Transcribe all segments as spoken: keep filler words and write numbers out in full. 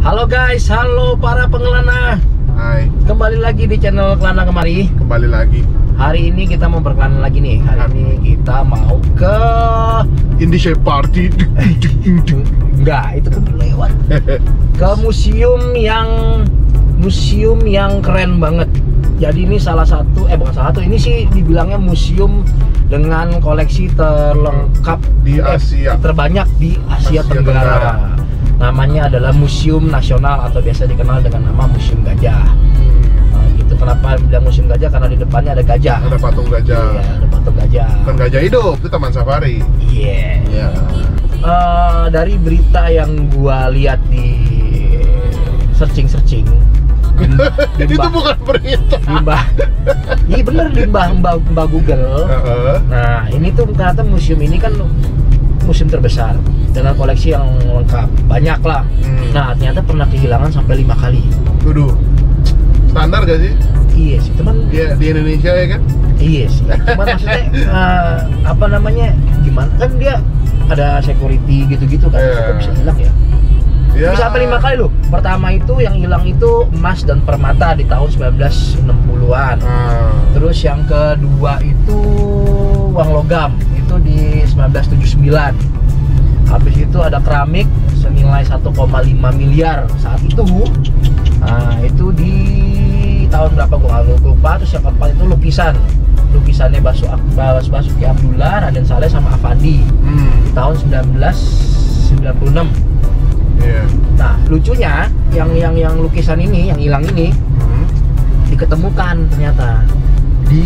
Halo guys, halo para pengelana. Hai. Kembali lagi di channel Kelana Kemari. Kembali lagi. Hari ini kita mau berkelana lagi nih. Hari ini kita mau ke Indie Party. Enggak, itu kan lewat. Ke museum yang museum yang keren banget. Jadi ini salah satu, eh bukan salah satu, ini sih dibilangnya museum dengan koleksi terlengkap Di Asia. eh, terbanyak di Asia, Asia Tenggara. Tenggara. Namanya adalah Museum Nasional atau biasa dikenal dengan nama Museum Gajah. Nah, gitu. Kenapa bilang Museum Gajah? Karena di depannya ada gajah. Ada patung gajah. Iya, ada patung gajah. Bukan gajah hidup, itu taman safari. Iya. Iya. Eh, dari berita yang gua lihat di searching-searching, Itu bukan berita. limbah, iya bener limbah mbak, mbak Google. Heeh. Nah ini tuh ternyata museum ini kan museum terbesar dengan koleksi yang lengkap, banyak lah. Hmm. Nah ternyata pernah kehilangan sampai lima kali. Waduh. Standar gak sih? Iya sih, cuman Iya, di Indonesia ya kan? iya sih. Cuman maksudnya eh, apa namanya? Gimana? Kan dia ada security gitu-gitu kan, Iya. kok bisa hilang ya? Ya. Bisa sampai lima kali loh. Pertama itu yang hilang itu emas dan permata di tahun sembilan belas enam puluhan. Ah. Terus yang kedua itu uang logam, itu di sembilan belas tujuh puluh sembilan. Habis itu ada keramik senilai satu koma lima miliar saat itu. Nah, itu di tahun berapa gua nggak lupa. Terus yang keempat itu lukisan. Lukisannya Basu Bas Basuki Abdullah, Raden Saleh sama Afandi Hmm. di tahun sembilan belas sembilan puluh enam. Iya. Nah, lucunya yang yang yang lukisan ini, yang hilang ini Hmm. diketemukan ternyata di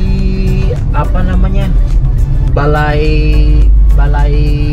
apa namanya? Balai balai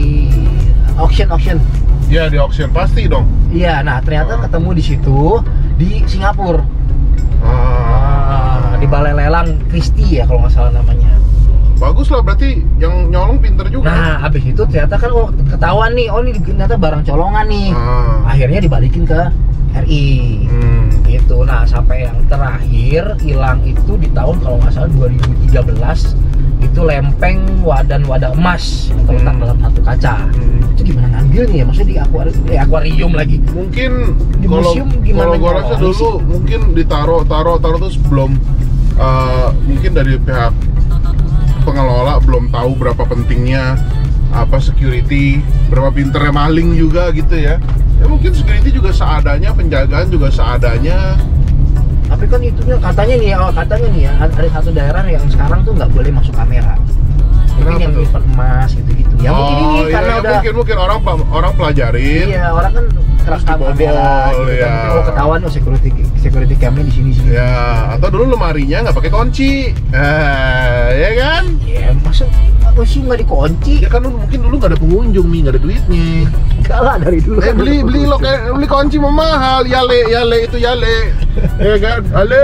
auction auction. Ya di auction pasti dong. Iya, nah ternyata Oh. ketemu di situ di Singapura. Ah. Ah, di Balai Lelang Christie ya kalau nggak salah namanya. Bagus lah, berarti yang nyolong pinter juga. Nah, habis itu ternyata kan oh, ketahuan nih, oh ini ternyata barang colongan nih. Ah. Akhirnya dibalikin ke R I. Hmm. Gitu. Nah, sampai yang terakhir hilang itu di tahun kalau nggak salah dua ribu tiga belas itu lempeng wadan wadah emas yang terletak Hmm. dalam satu kaca. Hmm. Itu gimana ngambilnya ya? Maksudnya di akuarium, eh, akuarium lagi. Mungkin Di kalau museum gimana kalau gua rasa nyolong dulu sih? mungkin ditaruh taruh taruh terus belum uh, mungkin dari pihak pengelola belum tahu berapa pentingnya apa security, berapa pinternya maling juga gitu ya. Ya mungkin security juga seadanya, penjagaan juga seadanya. Tapi kan itunya katanya nih, oh, katanya nih ya, ada satu daerah yang sekarang tuh nggak boleh masuk kamera. Mungkin Kenapa yang tuh? nyimpen emas gitu-gitu. Ya mungkin ini iya, karena iya, udah mungkin mungkin orang pe- orang pelajarin. iya orang kan Terus kerekam dibobol, kamera gitu ya. kan. Oh ketahuan oh security security camnya di sini sini. Ya, atau dulu lemarinya nggak pakai kunci. Eh, ya kan? Ya masa museum nggak dikunci? Ya kan dulu mungkin dulu nggak ada pengunjung nih, nggak ada duitnya. Enggak lah dari dulu. Eh kan beli udah beli lo pengunjung. kayak beli kunci mah mahal, yale yale itu yale, ya kan, yale.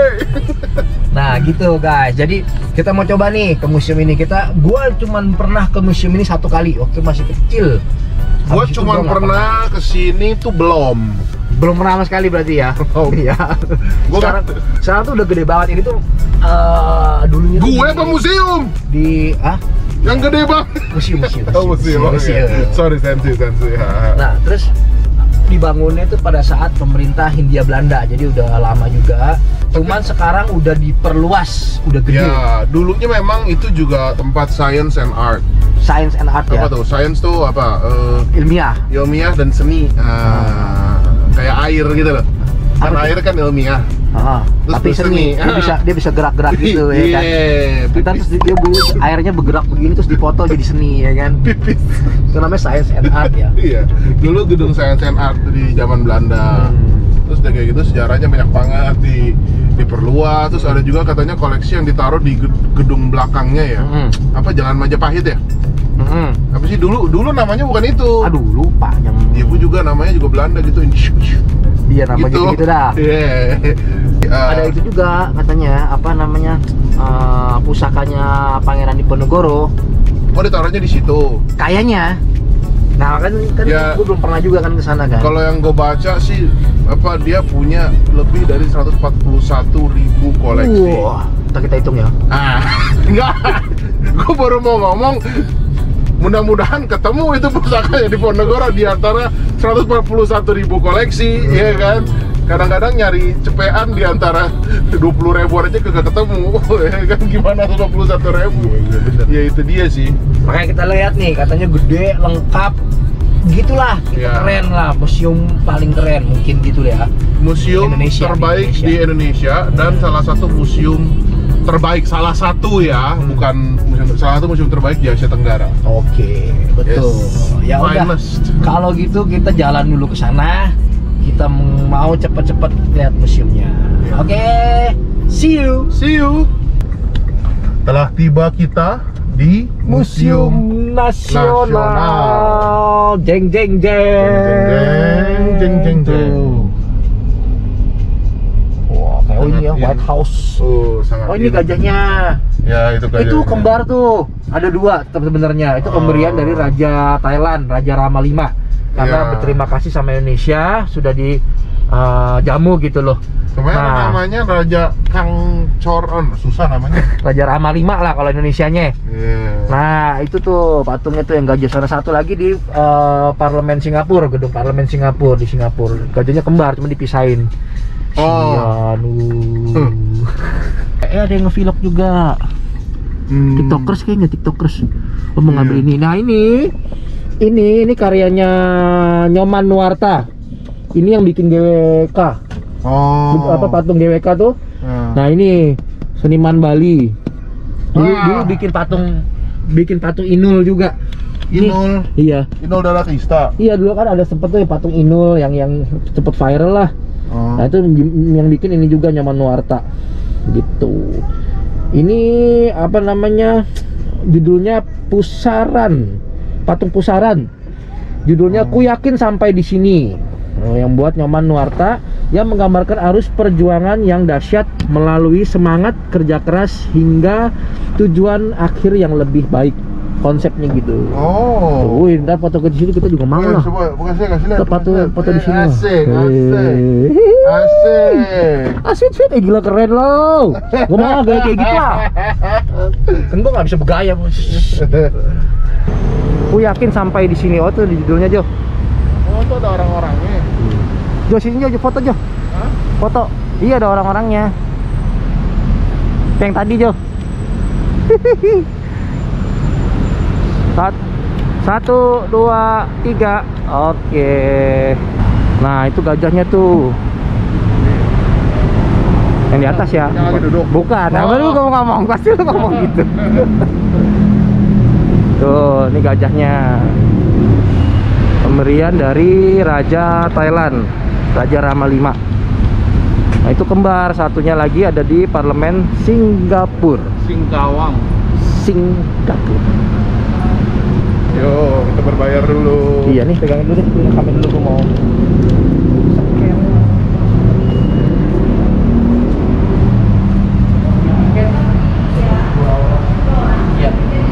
Nah gitu guys, jadi kita mau coba nih ke museum ini. Kita, gua cuman pernah ke museum ini satu kali waktu masih kecil. Gua Habis itu cuma gua nggak pernah kesini tuh belum. belum pernah sama sekali berarti ya. Oh. Iya. Gua sekarang, nggak- sekarang tuh udah gede banget ini tuh. eh dulunya tuh Gue di- apa museum? di ah Yang gede banget. museum museum. Oh museum, oke. museum. Sorry sensi sensi. Ha. Nah terus dibangunnya itu pada saat pemerintah Hindia Belanda, jadi udah lama juga. Cuman sekarang udah diperluas, udah gede. Ya, dulunya memang itu juga tempat science and art. Science and art Apa ya. tuh? Science tuh apa? Eh, Ilmiah. ilmiah dan seni. Ah, kayak air gitu loh. Kan Apa tuh? air kan ilmiah. Ah, Terus tapi berseni. seni, dia Ah. bisa dia bisa gerak-gerak gitu ya kan. Iya, Kita terus dia bu- airnya bergerak begini terus dipoto jadi seni ya kan. pipis. Itu namanya science and art ya. Iya, dulu gedung science and art di zaman Belanda. Hmm. Terus udah kayak gitu sejarahnya banyak banget di diperluas. Terus ada juga katanya koleksi yang ditaruh di ged- gedung belakangnya ya. Mm-mm. Apa Jalan Majapahit ya? Mm-mm. Apa sih dulu dulu namanya bukan itu. Aduh lupa yang. Ibu juga namanya juga Belanda gitu. Iya namanya gitu, gitu dah. Iya. Uh, Ada itu juga katanya apa namanya eh, pusakanya Pangeran Diponegoro. Oh ditaruhnya di situ. Kayaknya. Nah kan kan Ya. gue belum pernah juga kan ke sana kan. Kalau yang gue baca sih apa dia punya lebih dari seratus empat puluh satu ribu koleksi. Wah, ntar kita hitung ya. Ah, enggak. Gue baru mau ngomong mudah-mudahan ketemu itu pusakanya di Ponegoro di antara seratus empat puluh satu ribu koleksi, ya kan? Kadang-kadang nyari cepean di antara dua puluh ribu aja kagak ketemu, ya kan? Gimana seratus empat puluh satu ribu? Ya itu dia sih. Makanya kita lihat nih, katanya gede, lengkap, gitulah, gitu Ya. keren lah, museum paling keren mungkin gitu ya. Museum Indonesia, terbaik di di Indonesia dan salah satu museum terbaik, salah satu ya, bukan museum, salah satu museum terbaik di Asia Tenggara. Oke, betul. Yes. Ya udah, Finest. kalau gitu kita jalan dulu ke sana. Kita mau cepet-cepet lihat museumnya. Ya. Oke, see you. See you. Telah tiba kita di Museum Nasional. Nasional. Jeng jeng jeng. Jeng, jeng, jeng, jeng. Tuh. Wah, kayak oh ini ya Sangat White in. House. Oh, sangat Oh ini in. gajahnya. Ya, itu gajahnya. Itu kembar tuh. Ada dua sebenarnya. Itu pemberian Oh. dari Raja Thailand, Raja Rama lima. Karena Ya. berterima kasih sama Indonesia sudah di uh, jamu gitu loh. Sebenarnya Nah. namanya Raja Kang Choron, susah namanya. Raja Rama lima lah kalau Indonesianya. Yeah. Nah, itu tuh patungnya tuh yang gajah. Sana satu lagi di uh, Parlemen Singapura, gedung Parlemen Singapura di Singapura. Gajahnya kembar, cuma dipisahin. Oh. Sian, uh. Eh ada yang nge-vlog juga. Hmm. TikTokers kayaknya TikTokers. Oh, mau ngambil Iya. ini. Nah, ini ini ini karyanya Nyoman Nuarta. Ini yang bikin G W K. Oh. Apa patung G W K tuh? Ya. Nah, ini seniman Bali. Dulu, Ah. dulu bikin patung bikin patung Inul juga. Ini- Inul. Iya. Inul Daratista. Iya, dulu kan ada sempet tuh ya patung Inul yang yang cepet viral lah. Oh. Nah, itu yang bikin ini juga Nyoman Nuarta. Gitu. Ini apa namanya? Judulnya Pusaran. Patung Pusaran. Judulnya Ku Yakin Sampai di Sini. Oh, yang buat Nyoman Nuarta yang menggambarkan arus perjuangan yang dahsyat melalui semangat kerja keras hingga tujuan akhir yang lebih baik. Konsepnya gitu. Oh. Tuh, wih, ntar foto ke sini kita juga mau Eh, lah. coba, bukan saya kasih lihat. Kita foto bukan saya. foto di Eh, sini. lah. Asik, asik. Eh. Asik. Asik sih, eh gila keren loh. Gua mau gaya kayak gitu lah. Kan gua nggak bisa bergaya, Bos. Ku yakin sampai di sini. Oh tuh di judulnya Jo. Oh, itu ada orang-orangnya. Jo sini Jo, Jo, foto Jo. Hah? Foto. Iya ada orang-orangnya. Yang tadi Jo. Sat, satu, dua, tiga. Oke. Nah itu gajahnya tuh. Yang di atas ya. Yang lagi duduk. Bukan. Nah, Oh. baru lu ngomong, pasti lu ngomong gitu. Tuh, ini gajahnya. Pemberian dari Raja Thailand, Raja Rama lima. Nah, itu kembar, satunya lagi ada di Parlemen Singapura. Singkawang. Singapura. Yo, kita berbayar dulu. Iya nih, pegangin dulu deh, gue rekamin dulu, gue mau scan. Iya.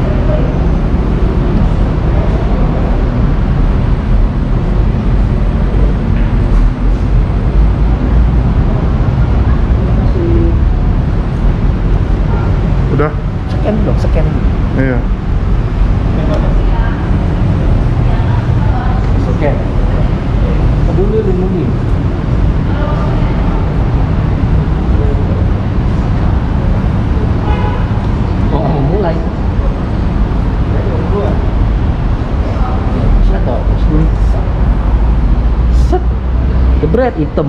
Udah? Scan dong, scan. Iya. Scan. Peduli lindungi. Oh, mau mulai. Satu, set, jebret hitam.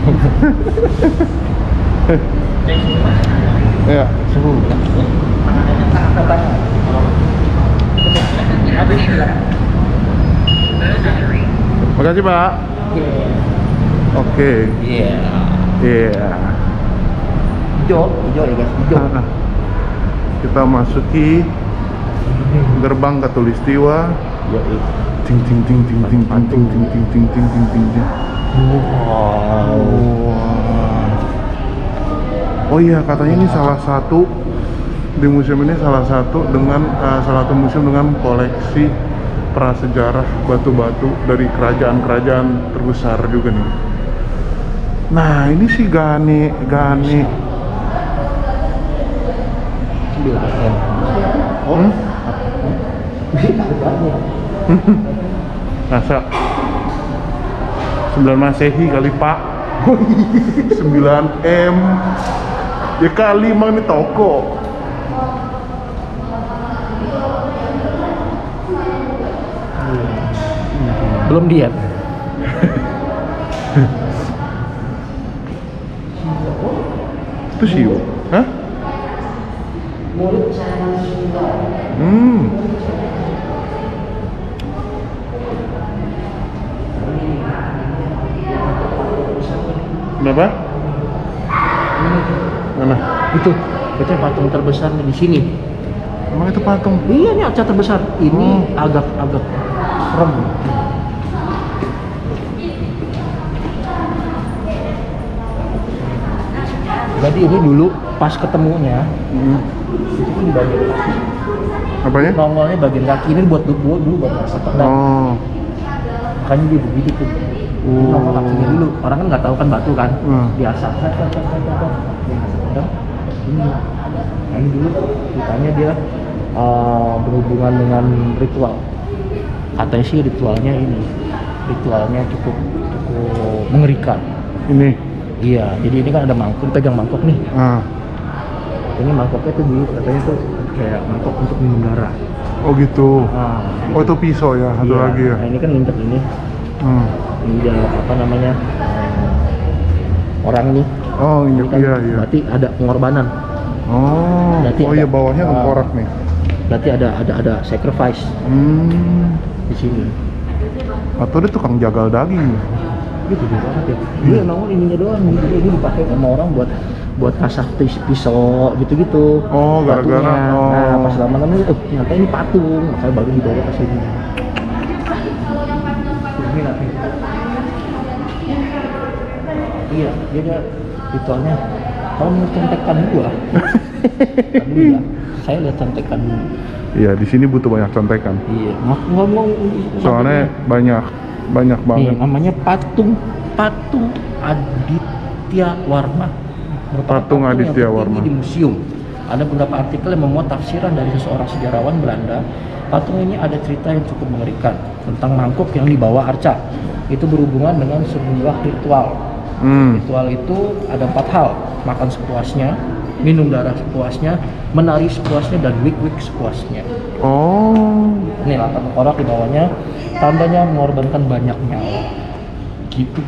Iya. Suhu. Makasih, Pak. Oke. Iya. Iya. Hijau, hijau ya guys, hijau. Kita masuki gerbang Katulistiwa. Yoi. Ting ting ting ting ting ting ting ting ting ting ting ting ting ting. Wow. Oh iya, katanya ini salah satu di museum ini salah satu dengan uh, salah satu museum dengan koleksi prasejarah batu-batu dari kerajaan-kerajaan terbesar juga nih. Nah, ini si Gane Gane. sembilan M. Hmm? Masa sembilan Masehi kali Pak. sembilan M. Ya kali emang ini toko. Belum diet. Itu Shio. Hah? Hmm. Berapa? Mana? Itu, itu patung terbesar di sini. Emang itu patung? Iya, ini arca terbesar. Ini agak-agak serem. Jadi ini dulu pas ketemunya, Hmm. itu kan di bagian kaki. Apanya? Nongolnya bagian kaki ini buat dulu dulu buat masak pedang. Oh. Makanya dia begitu tuh. Oh. Nongol kakinya dulu. Orang kan nggak tahu kan batu kan. Hmm. Diasap. Dia masak pedang. Ini. Nah, ini dulu ceritanya dia uh, berhubungan dengan ritual. Katanya sih ritualnya ini. Ritualnya cukup cukup mengerikan. Ini. Iya, jadi ini kan ada mangkuk, pegang mangkuk nih. Ah. Ini mangkoknya tuh di katanya tuh kayak mangkok untuk minum darah. Oh gitu. Nah, Oh itu pisau ya, satu iya. lagi ya. Nah, ini kan nginjek ini. Hmm. Ini dia apa namanya? eh, orang nih. Oh Ini iya kan iya iya. berarti ada pengorbanan. Oh. Berarti Oh ada- iya bawahnya ah. tengkorak nih. Berarti ada ada ada sacrifice Hmm. di sini. Atau dia tukang jagal daging. Gitu deh banget ya. Dia nongol ininya doang gitu. Ini dipakai sama orang buat buat kasah pis- pisau gitu-gitu. Oh, gara-gara, Batunya. oh. Nah, pas lama-lama oh, ternyata ini patung, makanya baru dibawa ke sini. Ini nanti. Iya, dia dia ritualnya kalau menurut contekan gua. Dulu ya, saya lihat contekan dulu. Iya di sini butuh banyak contekan. Iya, mau ngomong Soalnya banyak banyak nih, banget. namanya patung patung Aditya Warma. Merupakan Patung yang Aditya tertinggi Warma. di museum. Ada beberapa artikel yang memuat tafsiran dari seseorang sejarawan Belanda. Patung ini ada cerita yang cukup mengerikan tentang mangkuk yang dibawa arca. Itu berhubungan dengan sebuah ritual. Hmm. Ritual itu ada empat hal: makan sepuasnya, minum darah sepuasnya, menari sepuasnya, dan wik-wik sepuasnya. Oh. Ini latar tengkorak di bawahnya, tandanya mengorbankan banyak nyawa. Gitu.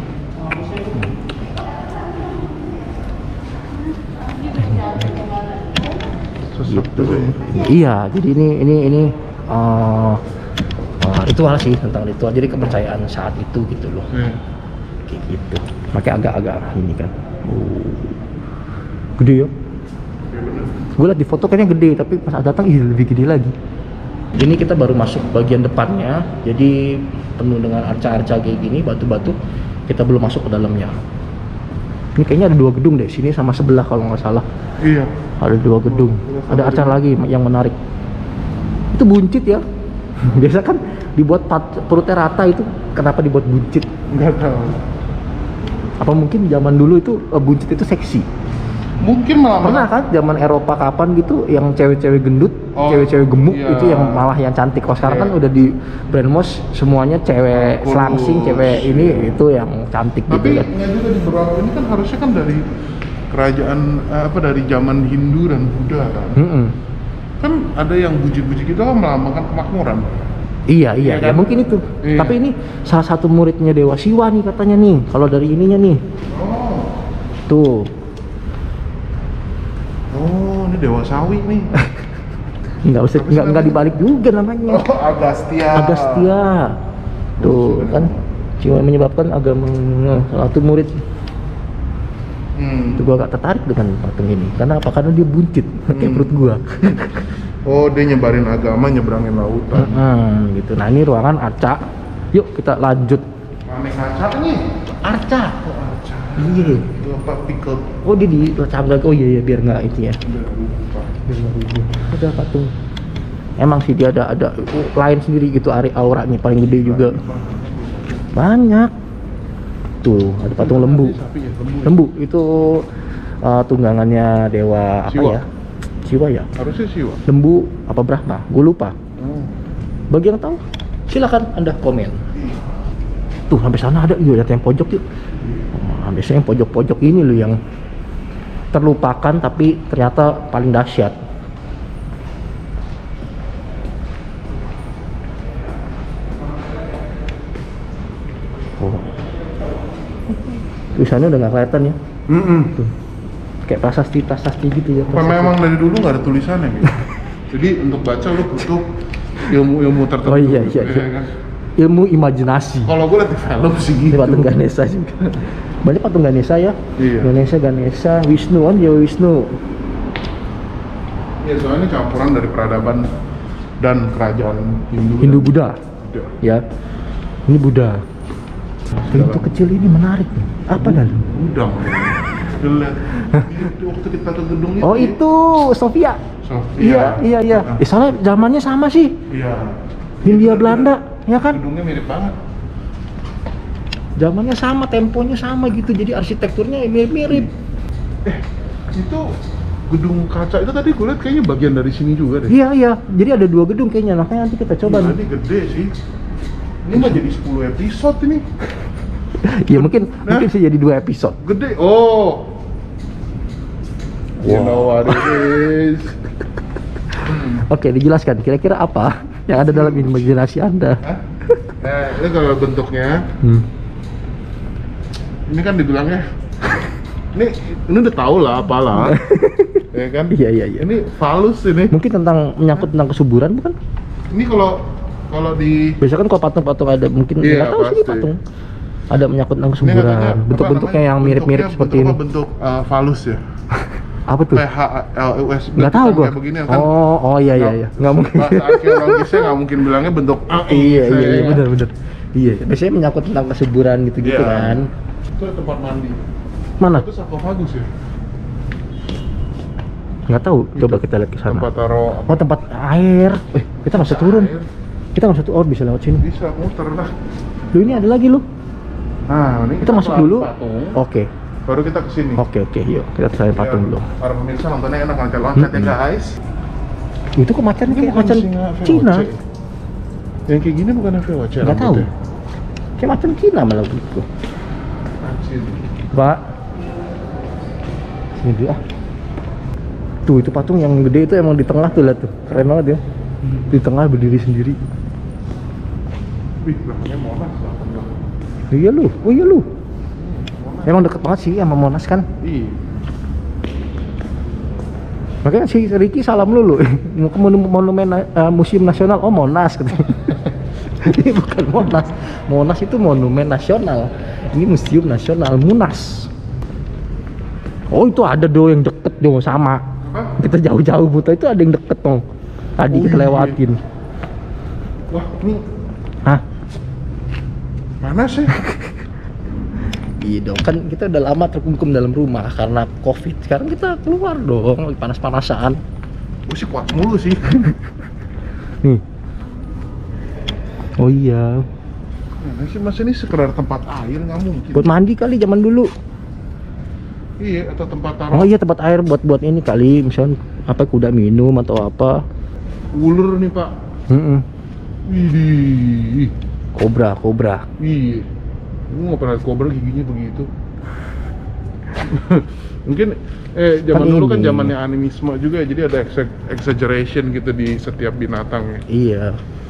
Gitu. Iya, jadi ini ini ini uh, uh, ritual sih, tentang ritual. Jadi kepercayaan saat itu gitu loh. Hmm. Kayak gitu. Makanya agak-agak ini kan. Oh. Gede ya? Gue liat di foto kayaknya gede, tapi pas datang ih lebih gede lagi. Ini kita baru masuk bagian depannya, jadi penuh dengan arca-arca kayak gini, batu-batu. Kita belum masuk ke dalamnya. Ini kayaknya ada dua gedung deh, sini sama sebelah kalau nggak salah. Iya. Ada dua gedung. Ada arca lagi yang menarik. Itu buncit ya. Biasa kan dibuat pat- perutnya rata, itu kenapa dibuat buncit? Nggak tahu. Apa mungkin zaman dulu itu uh, buncit itu seksi? Mungkin malah Pernah kan zaman Eropa kapan gitu yang cewek-cewek gendut, Oh, cewek-cewek gemuk iya. itu yang malah yang cantik. Kalau sekarang Iya. kan udah di brainwash semuanya cewek Kurus. selangsing, cewek ini itu yang cantik Tapi gitu kan. nggak juga di beberapa ini kan harusnya kan dari kerajaan eh, apa dari zaman Hindu dan Buddha kan. Mm-mm. Kan ada yang buji-buji gitu kan melambangkan kemakmuran. Iya iya, Iya ya kan? mungkin itu. Iya. Tapi ini salah satu muridnya Dewa Siwa nih katanya nih. Kalau dari ininya nih, Oh. tuh. Oh, ini Dewa Sawi nih. Nggak usah, Apa sih nggak nggak namanya? dibalik juga namanya. Oh, Agastya. Agastya. Tuh kan, Siwa menyebabkan agama salah satu murid. Hmm. Itu gua agak tertarik dengan patung ini. Karena apa? Karena dia buncit, kayak Hmm. perut gua. Oh, dia nyebarin agama, nyebrangin lautan. Hmm, gitu. Nah ini ruangan arca. Yuk kita lanjut. Aneh kaca nih. Arca. Oh, kaca. Iya. Itu apa pickle? Oh dia di cabang. Oh iya iya biar nggak itu ya. Udah lupa. Biar nggak rubuh. Ada patung. Emang sih dia ada ada uh, lain sendiri gitu ari auranya paling gede juga. Banyak. Tuh ada patung lembu. Sapi ya, lembu. Lembu itu uh, tunggangannya dewa apa Siwa. ya? Siwa ya. Harusnya Siwa. Lembu apa Brahma? Gue lupa. Oh. Bagi yang tahu, silakan Anda komen. Tuh sampai sana ada, yuk lihat yang pojok yuk. Nah, biasanya yang pojok-pojok ini loh yang terlupakan tapi ternyata paling dahsyat. Oh. Tulisannya udah nggak kelihatan ya. Mm -mm. Tuh. Kayak prasasti-prasasti gitu ya. Apa memang dari dulu nggak ada tulisannya gitu? Jadi untuk baca lu butuh ilmu-ilmu tertentu. Oh iya iya, iya. Ya, kan? Ilmu imajinasi. Kalau gue liat di film sih Ini gitu. patung Ganesha juga. Banyak patung Ganesha ya. Iya. Ganesha, Ganesha, Wisnu kan ya Wisnu. Iya, soalnya campuran dari peradaban dan kerajaan Hindu. Hindu Buddha. Buddha. Ya. Ini Buddha. Pintu kecil ini menarik nih. Apa dah? Udang. Lihat. Waktu kita ke gedung itu. Oh itu Sofia. Sofia. Iya iya iya. Ah. Eh, soalnya zamannya sama sih. Iya. Hindia Belanda, ya kan? Gedungnya mirip banget. Zamannya sama, temponya sama gitu. Jadi arsitekturnya mirip-mirip. Eh, itu gedung kaca itu tadi gue lihat kayaknya bagian dari sini juga deh. Iya iya. Jadi ada dua gedung kayaknya. Makanya nanti kita coba Nah, nih. ini gede sih. Ini mah jadi sepuluh episode ini. Ya mungkin Nah. mungkin sih jadi dua episode. Gede. Oh. You Wow. know what it is. Oke, dijelaskan kira-kira apa yang ada dalam imajinasi Anda. Hah? Eh, ini kalau bentuknya, Hmm. ini kan dibilangnya, ini ini udah tau lah, apalah, ya kan? Iya iya iya. Ini falus ini. Mungkin tentang menyangkut tentang kesuburan bukan? Ini kalau kalau di Biasa kan kalau patung-patung ada mungkin Iya, nggak tahu sih ini pasti. patung. Ada menyangkut tentang ini katanya, kesuburan. apa Bentuk-bentuknya namanya? yang mirip-mirip Bentuknya- seperti bentuk ini. apa? Bentuk uh, falus ya. Apa tuh? P H L U S. Nggak tahu gua. Kayak begini kan. Oh, oh iya iya iya. Nggak mungkin. Bahasa arkeologisnya nggak mungkin bilangnya bentuk A. Iya iya iya benar benar. Iya, biasanya menyangkut tentang kesuburan gitu-gitu Iya. kan. Itu tempat mandi. Mana? Itu sarkofagus ya. Nggak tahu. Coba Itu kita lihat ke sana. Tempat taruh apa? Oh, tempat air. Eh, kita nggak usah turun. Air. Kita nggak usah turun. Oh, bisa lewat sini. Bisa muter lah. Lu ini ada lagi lu. Nah, ini Kita masuk pelan dulu. patung. Oke. Baru kita kesini. Oke oke, yuk kita cari patung dulu. Para pemirsa nontonnya enak loncat-loncat ya Mm-mm. guys. Itu kok macan kayak bukan macan singa V O C. Cina. Yang kayak gini bukan V O C. Nggak tahu. rambutnya. Kayak macan Cina malah gitu. Anjir. Pak. Sini dulu ah. Tuh itu patung yang gede itu emang di tengah tuh lihat tuh. Keren banget ya. Di tengah berdiri sendiri. Wih, belakangnya Monas lah. Iya lu. Oh iya lu. Emang deket banget sih sama Monas kan. Iya. Makanya si Ricky salam dulu. Mau ke monu- monumen uh, Museum Nasional. Oh Monas katanya. Ini bukan Monas. Monas itu monumen nasional. Ini Museum Nasional Munas. Oh itu ada do yang deket do sama. Apa? Kita jauh-jauh buta itu ada yang deket dong. Tadi Oh, kita iya. lewatin. Wah, ini Hah? mana sih? Iya dong. Kan kita udah lama terkungkum dalam rumah karena Covid. Sekarang kita keluar dong, lagi panas-panasan. Gue sih kuat mulu sih. Nih. Oh iya. Mana sih mas ini sekedar tempat air nggak mungkin. Buat mandi kali zaman dulu. Iya, atau tempat Oh taruh iya tempat air buat buat ini kali, misalnya apa kuda minum atau apa. ulur nih pak. Mm-mm. Widih. Kobra, kobra. Iya. Gue nggak pernah liat kobra giginya begitu. Mungkin eh zaman Kan dulu kan ini. zamannya animisme juga, jadi ada exa- exaggeration gitu di setiap binatang ya. Iya.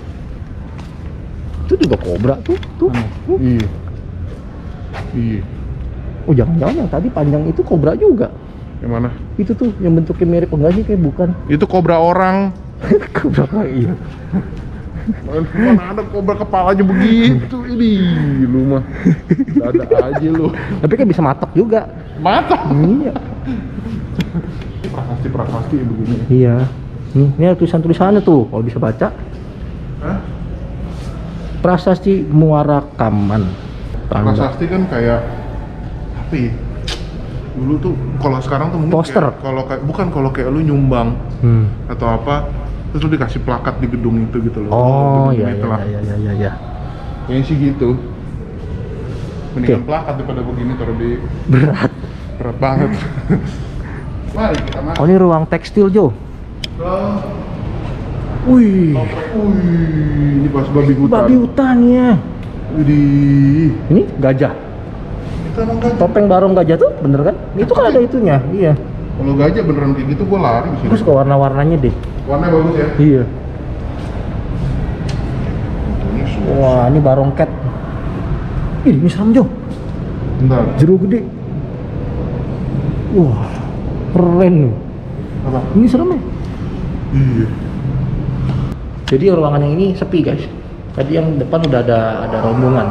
Itu juga kobra tuh, tuh. tuh. Iya. Iya. Oh jangan-jangan yang tadi panjang itu kobra juga. Yang mana? Itu tuh yang bentuknya mirip enggak sih kayak bukan. Itu kobra orang. Kobra iya. Mana ada kobra kepalanya begitu ini. Lu mah ada aja lu. Tapi kan bisa matok juga. Mata. Iya. Prasasti-prasasti begini. Iya. Nih, ini ada tulisan-tulisannya tuh, kalau bisa baca. Hah? Prasasti Muara Kaman. Tanda. Prasasti kan kayak apa ya? Dulu tuh kalau sekarang tuh mungkin Poster. kayak- kalau kayak bukan kalau kayak lu nyumbang Hmm. atau apa terus lu dikasih plakat di gedung itu gitu loh. Oh gedung iya itu iya lah. iya iya iya iya. Kayaknya sih gitu. Mendingan Oke. plakat daripada begini taruh di Berat. berat banget. Mari kita masuk Oh ini ruang tekstil Jo. ke Wih, Wih, ini pas babi hutan. babi hutan ya. Widih. Ini gajah. Itu emang gajah. Topeng barong gajah tuh bener kan? Itu kan ada itunya, iya. Kalau gajah beneran kayak gitu gua lari sih. Gue suka warna-warnanya deh. Warnanya bagus ya. Iya. Ini semua. Wah, ini barong cat. Ih, ini serem Jo. Bentar. Jeruk gede. Wah, keren nih. Apa? Ini serem ya. Iya. Jadi ruangan yang ini sepi guys. Tadi yang depan udah ada ada rombongan.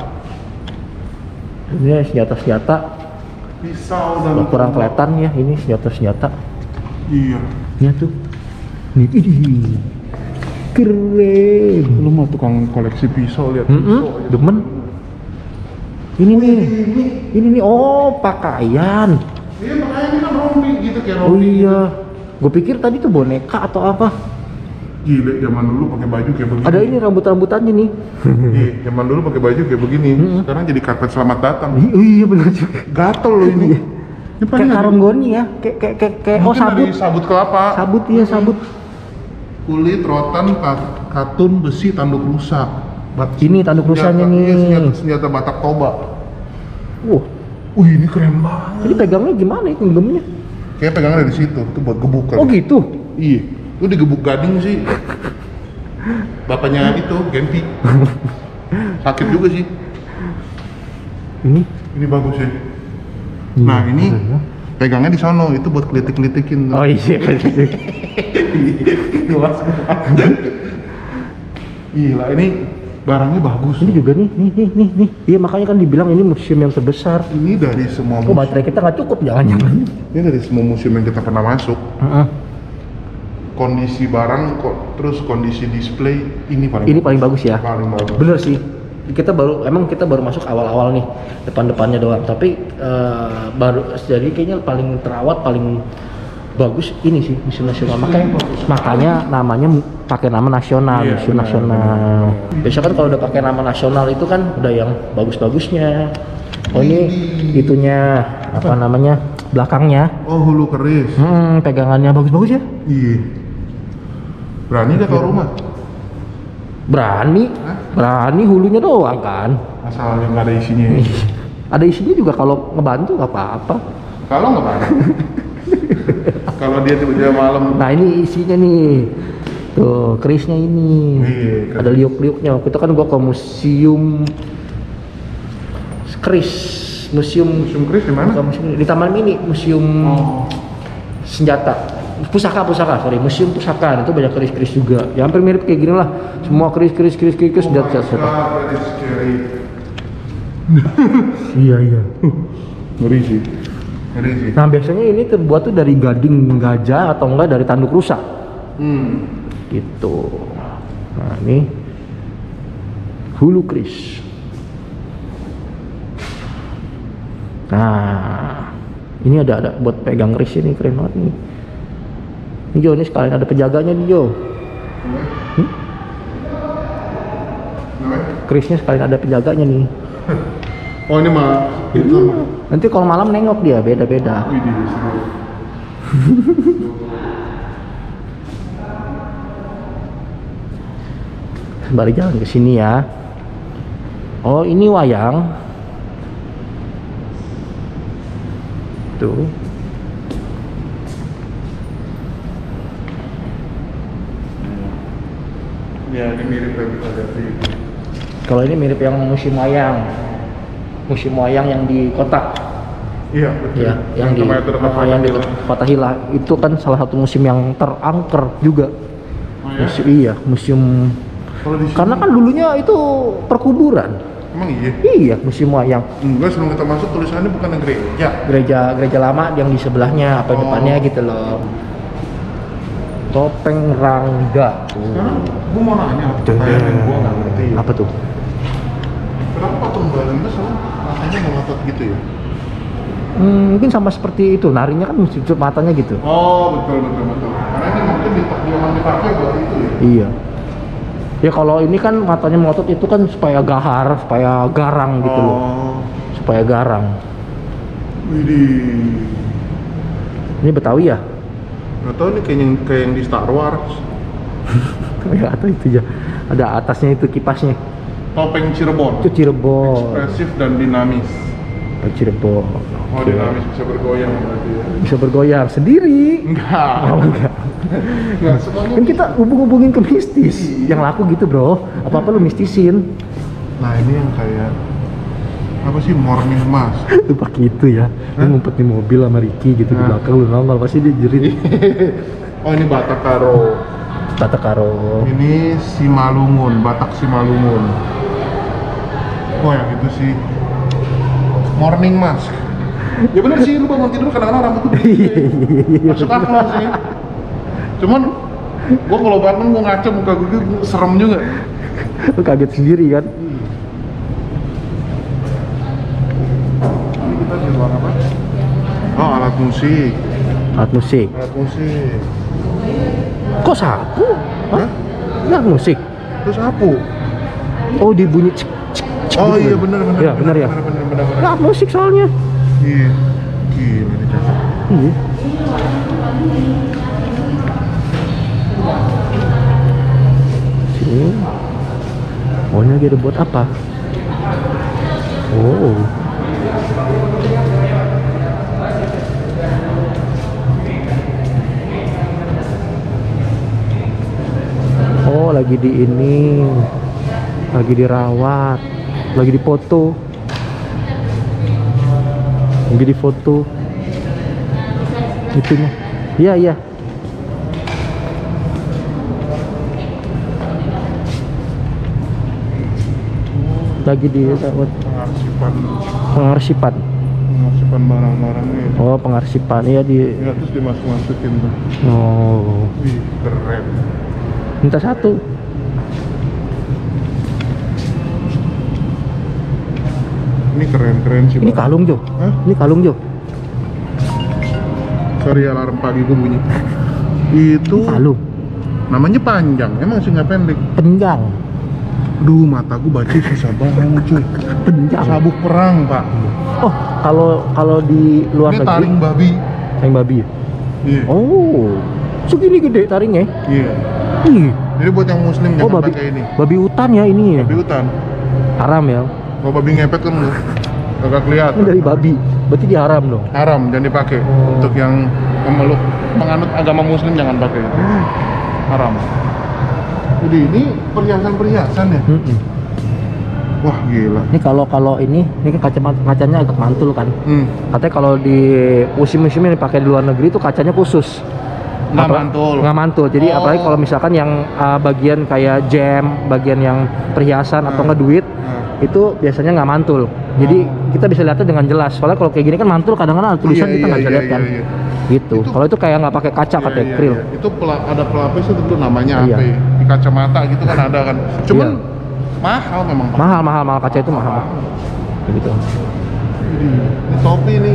Ini senjata-senjata. Pisau dan Kalau kurang kelihatan ya, ini senjata-senjata. Iya. Ini tuh. Nih, ini keren. Lu mah tukang koleksi pisau, lihat Mm-mm, pisau aja. demen. Ini nih, ini nih, oh pakaian. Iya, makanya ini kan rompi gitu kayak Oh rompi. iya, gue pikir tadi tuh boneka atau apa. Gile, zaman dulu pakai baju kayak begini. Ada ini rambut-rambutannya nih. Iya, zaman dulu pakai baju kayak begini. Mm-mm. Sekarang jadi karpet selamat datang. I- oh iya benar juga. Gatel loh ini. Ini Kayak karanggoni ya, kayak kayak kayak, kayak oh Mungkin sabut. dari sabut kelapa. Sabut iya sabut. Kulit, rotan, ka- katun, besi, tanduk rusak. Bat- Ini tanduk rusaknya senjata- nih. Iya, senjata, senjata Batak Toba. Wah, Wih, ini keren banget. jadi pegangnya gimana ya genggamnya? Kayak pegangnya dari situ, itu buat gebuk kali. Oh gitu. Iya, lu digebuk gading sih. Bapaknya itu, Gempi. Sakit juga sih. Ini. Ini bagus ya. Iya, Nah, ini keren ya. pegangnya di sono, itu buat kelitik-kelitikin. Oh iya. Luas. Gila, ini barangnya bagus. Ini juga nih, nih, nih, nih, nih. Iya makanya kan dibilang ini museum yang terbesar. Ini dari semua Oh museum. baterai kita nggak cukup jangan-jangan. Ini dari semua museum yang kita pernah masuk. Heeh. Kondisi barang kok, terus kondisi display ini paling Ini paling bagus ya. paling bagus. Bener sih. Kita baru emang kita baru masuk awal-awal nih, depan-depannya doang. Tapi eh, baru jadi kayaknya paling terawat, paling bagus ini sih museum nasional. Makanya makanya namanya mu- pakai nama nasional, Iya, museum benar, nasional. Biasanya kan kalau udah pakai nama nasional itu kan udah yang bagus-bagusnya. Oh ini itunya apa namanya belakangnya. Oh, hulu keris. Hmm, pegangannya bagus-bagus ya. Iya. Berani gak tau rumah? Berani, Hah? berani hulunya doang kan. Asal yang nggak ada isinya. Ada isinya juga kalau ngebantu nggak apa-apa. Kalau nggak berani. Kalau dia tiba-tiba malam. Nah ini isinya nih, tuh kerisnya ini. Iya, keris. Ada liuk-liuknya. Kita kan gua ke museum keris, museum Museum keris di mana? bukan museum di Taman Mini, museum Oh. senjata, pusaka pusaka, sorry, museum pusaka. Itu banyak keris-keris juga. Ya hampir mirip kayak gini lah. Semua keris-keris keris-keris Oh my senjata senjata. God, that is scary. Iya iya. Ngeri sih. Ngeri sih. Nah biasanya ini terbuat tuh dari gading gajah atau enggak dari tanduk rusa Hmm. gitu. Nah ini hulu keris. Nah ini ada ada buat pegang keris ini keren banget nih. Ini Jo, ini sekalian ada penjaganya nih Jo. Hmm? Namanya? Kerisnya sekalian ada penjaganya nih. Oh ini mah itu mah. Nanti kalau malam nengok dia beda-beda. Wih, di seru. Sembari jalan ke sini ya. Oh ini wayang. Tuh. Ya, ini mirip lagi ada di. Kalau ini mirip yang museum wayang. Museum wayang yang di kota. Iya, betul. Ya, yang, di kemarin terdekat ah, yang di Fatahillah. Fatahillah itu kan salah satu museum yang terangker juga. Oh, ya? Museum, iya, museum. Kalau di sini, Karena kan dulunya itu perkuburan. emang iya. Iya, museum wayang. Enggak, sebelum kita masuk tulisannya bukan yang gereja. Gereja gereja lama yang di sebelahnya apa Oh. depannya gitu loh. Topeng Rangga. Sekarang gua mau nanya, Tuh. pertanyaan yang gua nggak ngerti. Apa tuh? Kenapa patung Belanda selalu matanya melotot gitu ya? Hmm, mungkin sama seperti itu, narinya kan mesti tutup matanya gitu. Oh, betul betul betul. Karena ini mungkin di zaman dipakai buat itu ya. Iya. Ya kalau ini kan matanya melotot itu kan supaya gahar, supaya garang gitu loh. Oh. Supaya garang. Widih. Ini Betawi ya? Nggak tahu nih kayak yang kayak yang di Star Wars. Ya atau itu ya. Ada atasnya itu kipasnya. Topeng Cirebon. Itu Cirebon. Ekspresif dan dinamis. Oh, Cirebon. Oh, dinamis bisa bergoyang berarti ya. Bisa bergoyang sendiri. Enggak. Oh, enggak. Enggak semuanya. Kan kita hubung-hubungin ke mistis. Yang laku gitu, Bro. Apa-apa lu mistisin. Nah, ini yang kayak apa sih, morning mask. Lu pakai itu ya. Lu ngumpet di mobil sama Ricky gitu di Hah? belakang lu nongol pasti dia jerit. Oh, ini Batak Karo. Tata Karo. Ini Simalungun, Batak Simalungun. Oh, yang itu sih morning mask. Ya bener sih, lu bangun tidur kadang-kadang rambut tuh masuk akal sih. Cuman gua kalau bangun gua ngaca muka gue serem juga. Lu kaget sendiri kan. Ini kita di ruang apa? Oh, alat musik. Alat musik. Alat musik. Kok sapu? Hah? Enggak musik. Terus sapu. Oh, dibunyi cek cek cek Oh gitu iya, kan? bener bener. Iya, bener ya. Bener bener bener. bener. Alat musik soalnya. Iya. Gila nih cakep. Iya. Sini. Oh, ini lagi ada buat apa? Oh. Oh, lagi di ini. Lagi dirawat. Lagi dipoto. Lagi difoto. Itunya. Iya, iya. Lagi di Pengarsipan, pengarsipan. pengarsipan barang-barangnya. Oh, pengarsipan. Iya di. Ya, terus dimasuk-masukin tuh. Oh. Wih, keren. Minta satu. Ini keren-keren sih. Ini Bang. kalung, Jo. Hah? Ini kalung, Jo. Sorry, alarm pagi gue bunyi. Itu Kalung. namanya panjang, emang sih nggak pendek. Penjang. Duh, mata gue baca susah banget cuy. Penjang. Sabuk perang, Pak. Oh, kalau kalau di luar Ini negeri taring babi. taring babi. Ya? Iya. Oh. Segini gede taringnya. Iya. Ih. Jadi buat yang muslim Oh, jangan babi pakai ini. babi hutan ya ini ya. Babi hutan. Haram ya. Kalau babi ngepet kan lu agak kelihatan. Ini dari babi. Berarti dia haram dong. Haram, jangan dipakai. Oh. Untuk yang memeluk penganut agama muslim jangan pakai. Haram. Jadi ini perhiasan-perhiasan ya. Mm-mm. Wah, gila. Ini kalau kalau ini ini kan kaca kacanya agak mantul kan. Hmm. Katanya kalau di musim-musim yang dipakai di luar negeri itu kacanya khusus. Nggak Apa- mantul. Nggak mantul. Jadi Oh. apalagi kalau misalkan yang uh, bagian kayak gem, bagian yang perhiasan atau Hmm. nggak duit, Nah. itu biasanya nggak mantul. Jadi Oh. kita bisa lihatnya dengan jelas. Soalnya kalau kayak gini kan mantul kadang-kadang ada tulisan Iya, kita iya, nggak bisa iya, lihat kan. iya, iya. Gitu. Itu- Kalau itu kayak nggak pakai kaca, Iya, katanya iya, krill. iya. Itu pela- ada pelapis itu tuh namanya Iya. apa? Ya? Di kacamata gitu kan ada kan. Cuman Iya. mahal memang. Pak. Mahal, mahal, mahal kaca itu mahal. Kayak gitu. Ini topi nih.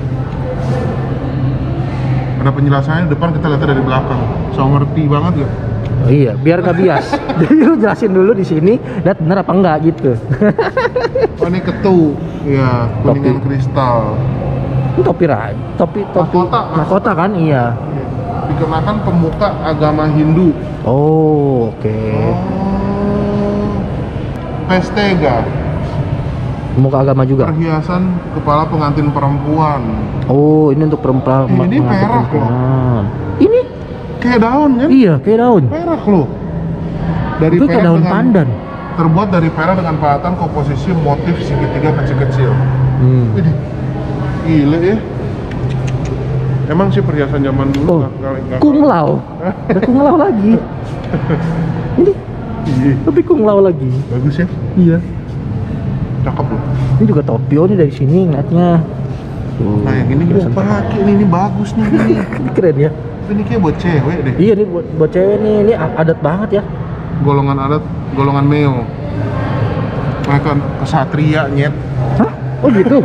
Ada penjelasannya di depan, kita lihatnya dari belakang. So ngerti banget ya. Oh, iya, biar nggak bias. Jadi lu jelasin dulu di sini, lihat bener apa enggak gitu. Oh, ini ketu. Iya, kuningan kristal. Ini topi raja, topi topi Mahkota. mahkota kan? Iya. Dikenakan pemuka agama Hindu. Oh, oke. Oh. Pestega, Muka agama juga. perhiasan kepala pengantin perempuan. Oh, ini untuk perempuan. Ini pengantin perak loh. perempuan. Ini Kayak daun kan? iya, kayak daun. Perak loh. Dari Itu kayak perak daun dengan- pandan. Terbuat dari perak dengan pahatan komposisi motif segitiga kecil-kecil. Hmm. Widih, gile ya. Emang sih perhiasan zaman dulu Oh, nggak- nggak- nggak- kunglau. Ada kunglau lagi. Ini Iya, tapi kunglau lagi. bagus ya. Iya. Cakep loh. Ini juga topi, oh ini dari sini ngeliatnya. Tuh, Nah, yang ini gue perhiasan pakai nih, ini bagus nih ini. Ini keren ya. Ini kayak buat cewek deh. Iya nih buat, buat cewek nih, ini a- adat banget ya. Golongan adat, golongan meo. Mereka kesatria nyet. Hah? Oh gitu?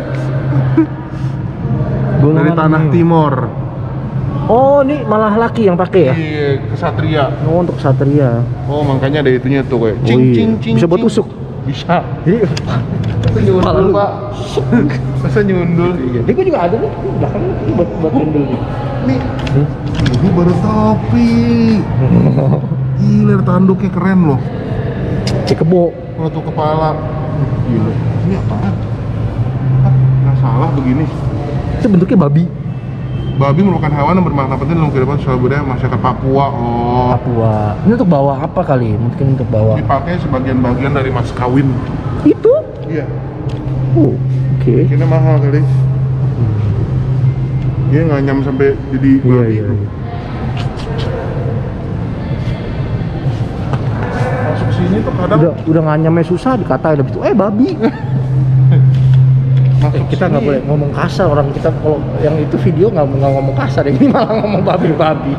Dari Golongan tanah ini. timur. Oh ini malah laki yang pakai ya? Iya, kesatria. Oh untuk satria. Oh, makanya ada itunya tuh kayak Oh, cing iya. cing cing. Bisa buat cing. tusuk? Bisa. Jadi Nyundul pak. Masa nyundul? Iya. Ini gue juga ada nih, belakang ini buat buat nyundul nih. Nih, hmm? Ini baru topi. Gila, tanduknya keren loh. Cikebo. Waktu kepala. Gila. Ini apaan? Ah, nggak salah begini. Itu bentuknya babi. Babi merupakan hewan yang bermakna penting dalam kehidupan sosial budaya masyarakat Papua. Oh. Papua. Ini untuk bawa apa kali? Mungkin untuk bawa. Dipakai sebagian bagian dari mas kawin. Itu? Iya. Oh, oke. Okay. Kayaknya mahal kali. Dia nggak nyam sampai jadi Iya, babi. iya, iya. Masuk sini tuh kadang. Udah udah nganyamnya susah dikatain lebih tuh. Eh babi. Eh, kita nggak boleh ngomong kasar, orang kita kalau yang itu video nggak nggak ngomong kasar, yang ini malah ngomong babi-babi.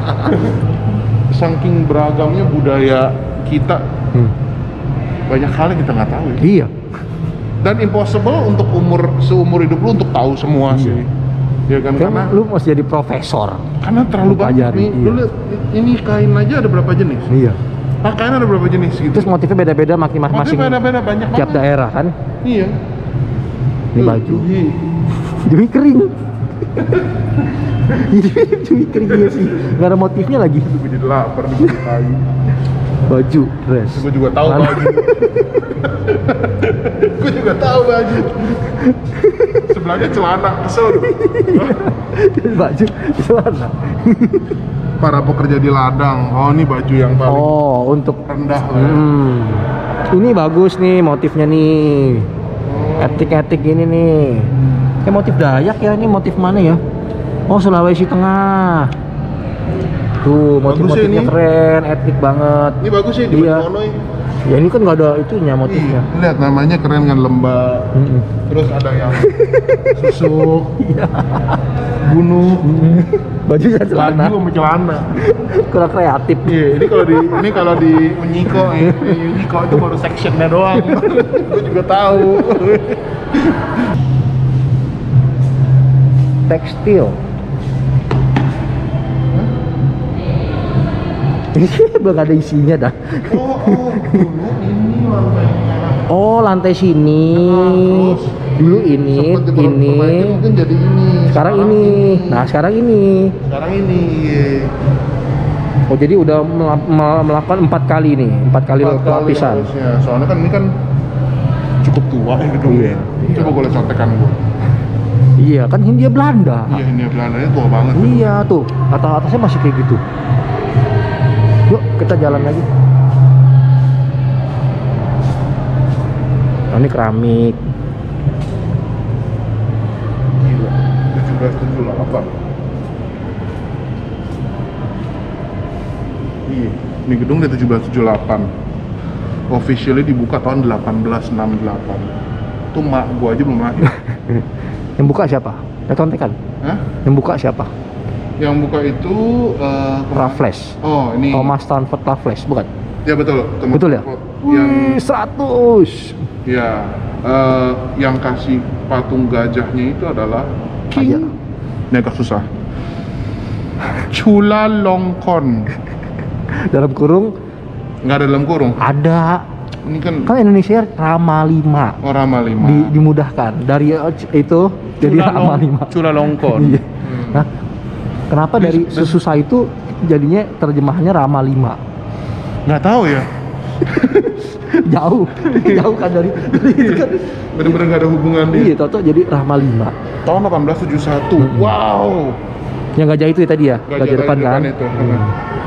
Saking beragamnya budaya kita, hmm. banyak hal yang kita nggak tahu ya. Iya. Dan impossible untuk umur seumur hidup lu untuk tahu semua Iya. sih. Ya kan, Kan karena lu mesti jadi profesor. karena terlalu banyak nih. Iya. Lu lihat, ini kain aja ada berapa jenis? Iya. Pakaian ada berapa jenis gitu. Terus motifnya beda-beda masing-masing. Motifnya beda-beda banyak Tiap banget. daerah kan. Iya. Ini baju. Iya. Demi kering. Demi kering iya sih. Gak ada motifnya lagi. Gue jadi lapar nih gue kain. Baju, dress. Gue juga tahu Mana? baju. Gue juga tahu baju. Sebelahnya celana, kesel dong. Baju celana. Para pekerja di ladang. Oh, ini baju yang paling Oh, untuk rendah lah. Ya. Hmm. Ini bagus nih motifnya nih. Etik-etik ini nih. Kayak motif Dayak ya, ini motif mana ya? Oh, Sulawesi Tengah. Tuh, motif-motifnya ini. keren, etik banget. Ini bagus sih di Iya. Bonoy. Ya ini kan nggak ada itunya motifnya. Iya, lihat namanya keren kan, lembah. Mm-mm. Terus ada yang susuk, Iya. bunuh, Bajunya celana. baju sama celana. Kurang kreatif. Iya, ini kalau di ini kalau di Unyiko, ya, Unyiko itu baru sectionnya doang. Gue juga tahu. Tekstil. Ini belum ada isinya dah. Oh, oh, dulu ini lantainya. Oh, lantai sini. Terus Dulu ini, sempet ini. diperbaiki, mungkin jadi ini. Sekarang ini. Nah, sekarang ini. Sekarang ini. Iya. Oh, jadi udah melap- mel- melakukan empat kali nih, empat kali Empat kali lapisan. harusnya. Soalnya kan ini kan cukup tua ya gedungnya. Iya. Coba gue liat contekan gue. Iya, kan Hindia Belanda. Iya, ini Belandanya tua banget. Iya tuh, atas-atasnya masih kayak gitu. Yuk kita jalan lagi. Nah, ini keramik. Gila, tujuh belas tujuh puluh delapan. Iya, ini gedung dari tujuh belas tujuh puluh delapan. Officially dibuka tahun delapan belas enam puluh delapan. Itu mak gua aja belum lahir. Yang buka siapa? Rekontekan. Hah? Yang buka siapa? Yang buka itu uh, Raffles. Oh, ini. Thomas Stanford Raffles, bukan? Ya betul. Thomas Betul ya? Stanford. Wih, Yang seratus. ya uh, yang kasih patung gajahnya itu adalah Aja. Ini agak susah. Chulalongkorn. Dalam kurung Nggak ada dalam kurung. ada. Ini kan Kan Indonesia Rama lima. orang Malima. Di, dimudahkan dari eh, itu jadi Rama lima. Chulalongkorn. Iya. Nah, kenapa dari sesusah itu jadinya terjemahannya Rama lima? Nggak tahu ya. Jauh, jauh kan dari, dari itu kan. Bener-bener nggak ada hubungan Iya, dia. toto jadi Rama lima. Tahun delapan belas tujuh puluh satu. Hmm. Wow. Yang gajah itu ya tadi ya, Gajah gajah depan di kan. itu. Hmm.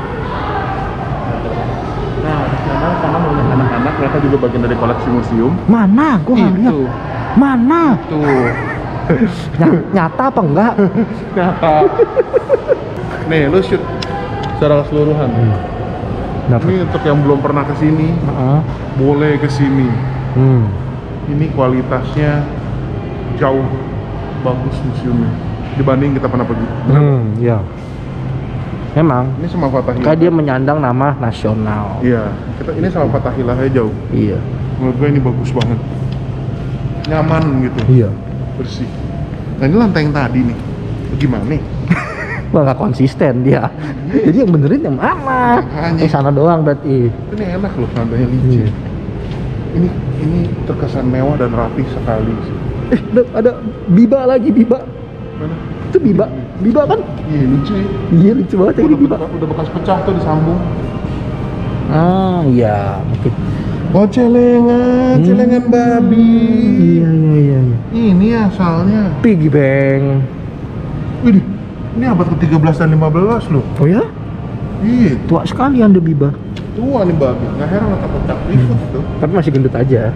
Nah, di sana karena banyak anak-anak, mereka juga bagian dari koleksi museum. Mana? Gua nggak lihat. Itu, Mana? tuh. Ny- nyata apa enggak? Kenapa? Nih, lu shoot secara keseluruhan. Kenapa? Ini untuk yang belum pernah kesini, Heeh. boleh kesini. Hmm. Ini kualitasnya jauh bagus museumnya dibanding kita pernah pergi. Hmm, ya. Memang. Ini sama Fatahillah. Kayak dia menyandang nama nasional. Iya, kita ini sama Fatahillah aja jauh. Iya. Menurut gue ini bagus banget. Nyaman gitu, Iya. bersih. Nah, ini lantai yang tadi nih. Gimana nih? Wah, nggak konsisten dia. Jadi yang benerin yang mana? Makanya. Yang sana doang berarti. Ini enak loh lantainya licin. Iya. Ini ini terkesan mewah dan rapi sekali sih. Eh, ada- ada biba lagi, biba. Mana? Itu biba, biba kan? Iya lucu ya. Iya, lucu banget ya ini Udah, biba. bekas, udah bekas pecah tuh disambung. Ah, iya, mungkin. Oh celengan, Hmm. celengan babi. Iya, iya, iya, iya. Ini asalnya. Piggy bank. Wih, ini abad ke tiga belas dan lima belas loh. Oh ya? Iya, Tua sekali Anda biba. tua nih babi. Nggak heran otak-otak ribut tuh. Tapi masih gendut aja.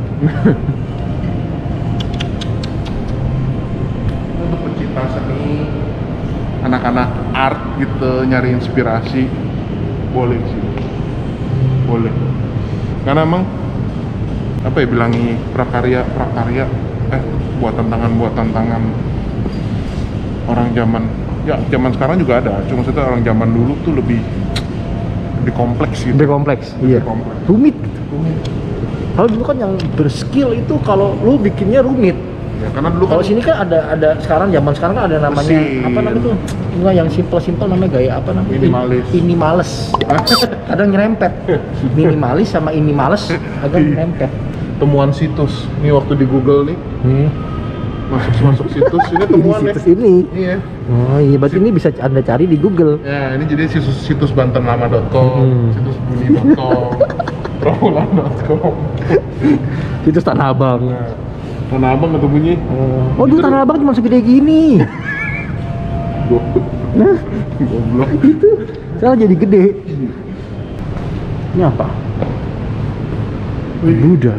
Untuk pecinta seni, anak-anak art gitu nyari inspirasi, boleh sih, boleh. Karena emang apa ya bilangi prakarya prakarya eh buatan tangan buatan tangan orang zaman ya zaman sekarang juga ada, cuma maksudnya orang zaman dulu tuh lebih lebih kompleks gitu. Lebih kompleks. Lebih Iya. kompleks. Rumit. Kalau dulu kan yang berskill itu kalau lu bikinnya rumit. Ya karena dulu Kalau kan sini kan ada ada sekarang zaman sekarang kan ada namanya Mesin. apa namanya tuh? Enggak yang simple-simple namanya gaya apa namanya? Minimalis. Ini males. Kadang nyerempet. Minimalis sama ini males agak nyerempet. temuan situs nih waktu di Google nih Hmm. masuk masuk situs ini Ini temuan situs nih. ini. Iya. Oh iya, berarti ini bisa Anda cari di Google. Ya, ini jadi situs situs bantenlama dot com, Hmm. situs bunyi dot com, trawulan dot com. Situs Tanah Abang. Nah, Tanah Abang atau bunyi? Oh, dulu Tanah Abang cuma segede gini. Goblok. Nah, Goblok. itu sekarang jadi gede. Ini apa? Wih. Buddha.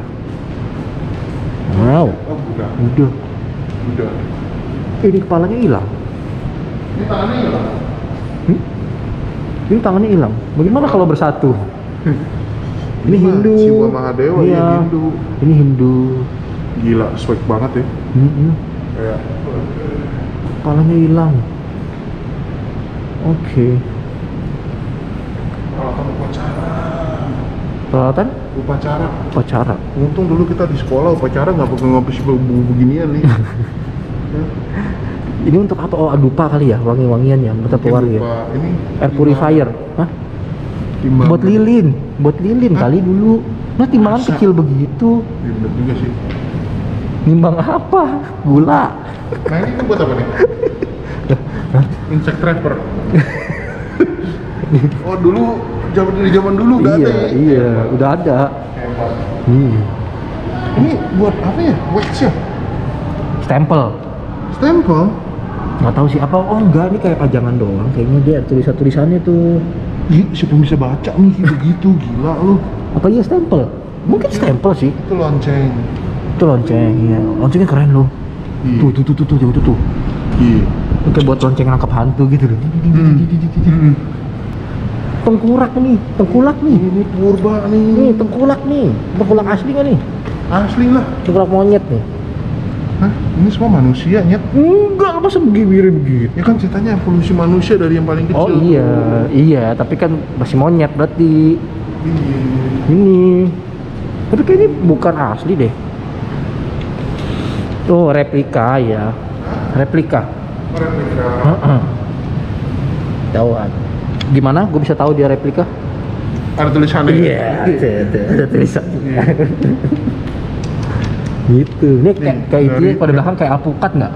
Wow, Oh, udah, Buddha. udah. Ini kepalanya hilang. Ini tangannya hilang. Hmm? Ini tangannya hilang. Bagaimana kalau bersatu? Ini mah Hindu. Siwa Mahadewa, Iya. ya Hindu. Ini Hindu. Gila, swag banget ya. Mm-mm. Kayak Kepalanya hilang. Oke. peralatan upacara. Peralatan Upacara. upacara. Untung dulu kita di sekolah upacara nggak pakai ngapis beginian nih. Ini untuk apa? Oh, dupa kali ya, wangi-wangian ya, buat apa warga? Lupa. Ini Air purifier. Hah? timbang- Buat lilin, buat lilin Hah? kali dulu. Nah, timbangan Masa? kecil begitu. Iya, bener juga sih. Nimbang apa? Gula. Nah ini tuh buat apa nih? Insect trapper. Oh dulu zaman dari zaman dulu udah iya, ada ya? iya, udah ada. Hebat. Hmm. Ini buat apa ya? Wax ya? Stempel. Stempel? Nggak tahu sih apa. Oh enggak, ini kayak pajangan doang. Kayaknya dia ada tulisan-tulisannya tuh. Ih, siapa yang bisa baca nih begitu gila lu. Apa iya stempel? Mungkin stempel sih. Itu lonceng. Itu lonceng, ya. Loncengnya keren loh. Iya. Tuh, tuh, tuh, tuh, tuh, tuh, tuh, tuh. Iya. Itu kayak buat lonceng nangkap hantu gitu loh. Hmm. Hmm. Tengkurak nih, tengkulak nih. Ini purba Nih, nih. tengkulak nih. Tengkulak asli nggak nih? Asli lah. Tengkulak monyet nih. Hah? Ini semua manusia nyet. Enggak, masa begini begitu? Ya kan ceritanya evolusi manusia dari yang paling kecil. Oh iya, iya, tapi kan masih monyet berarti. Iya. Ini. Tapi kayaknya bukan asli deh. Oh, replika ya. Replika. Replika. Heeh. Tahu kan? Gimana? Gue bisa tahu dia replika? Ada tulisannya. Iya, ada, ada, ada tulisannya. Gitu. Ini kayak, Nih, kayak itu dari- ya, pada belakang kayak alpukat nggak?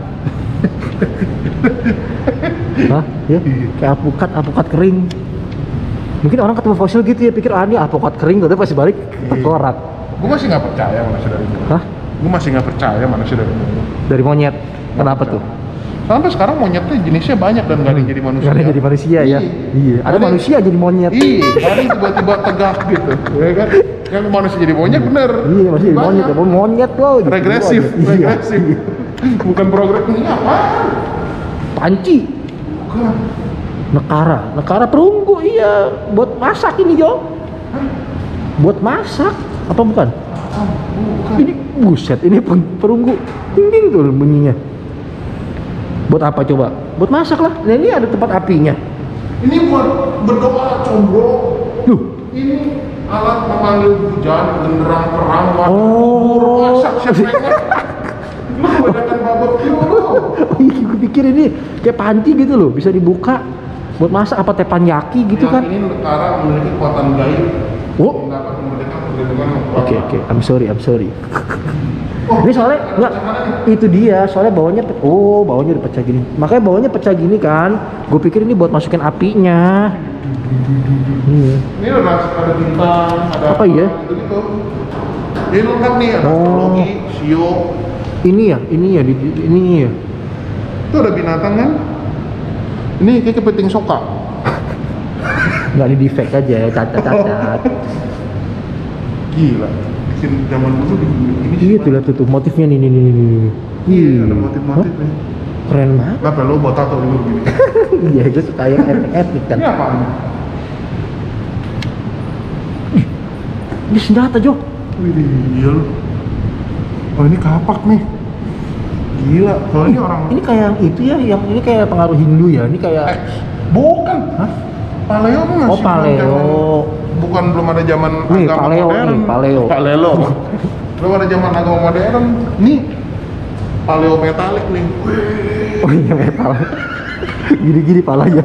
Hah? Ya? Iya. Kayak alpukat, alpukat kering. Mungkin orang ketemu fosil gitu ya, pikir ah ini alpukat kering, tapi pasti balik ke tengkorak. Gue masih nggak percaya manusia dari dulu. Hah? Gue masih nggak percaya manusia dari dulu. Dari monyet. Kenapa Nggak tuh? percaya. Sampai sekarang monyet tuh jenisnya banyak dan nggak ada yang jadi manusia. Karena jadi manusia ya. Iya. Iya. Ada Ada- manusia jadi monyet. Iya, ada yang tiba-tiba tegak gitu, ya kan? Yang manusia jadi monyet bener. Iya, masih jadi monyet. Banyak. Ya, monyet loh. gitu. Regresif, Iya. regresif. Bukan progres ini apa? Panci. Bukan. Nekara. Nekara perunggu, iya. Buat masak ini, Jo. Buat masak. Apa bukan? Ah, bukan. Ini buset, ini per- perunggu. Ding ding tuh bunyinya. Buat apa coba? Buat masak lah. Nah ini ada tempat apinya. Ini buat berdoa combro. Duh. Ini alat memanggil hujan, genderang perang, waktu Oh. masak siapa yang ngerti? Lu kebanyakan barbecue lu. Oh iya, gue pikir ini kayak panci gitu loh, bisa dibuka buat masak apa teppanyaki gitu Yang kan? ini negara memiliki kekuatan gaib Oh. yang dapat memerdekakan Oke oke, I'm sorry, I'm sorry. Ini soalnya enggak, itu dia, soalnya bawahnya pe- oh bawahnya udah pecah gini. Makanya bawahnya pecah gini kan. Gue pikir ini buat masukin apinya. Hmm. Ini udah ada bintang, ada Apa ya? gitu-gitu. Ini lengkap nih, ada Oh. astrologi, sio. Ini ya, ini ya, di- di- ini ya. Itu ada binatang kan? Ini kayak kepiting soka. Nggak di defect aja, cacat-cacat. Gila. Bikin zaman dulu di ini Iya tuh, lihat tuh, tuh motifnya nih, nih, nih, nih, nih. Iya, ada motif-motif Hah? nih. Keren banget. Kenapa lo buat tato dulu gini? Iya, gue suka yang etnik-etnik kan. Ini apaan? Ini senjata, Jo. Wih, iya lo. Oh ini kapak nih. Gila, kalau ini orang Ini kayak yang itu ya, yang ini kayak pengaruh Hindu ya. Ini kayak Eh, bukan. hah? Paleo nggak Oh, sih? paleo. Zaman- bukan belum ada zaman Nih, agama paleo modern. nih, paleo. Paleo. Belum ada zaman agama modern. Nih paleo metalik nih. Oh iya, metal. Gini-gini palanya.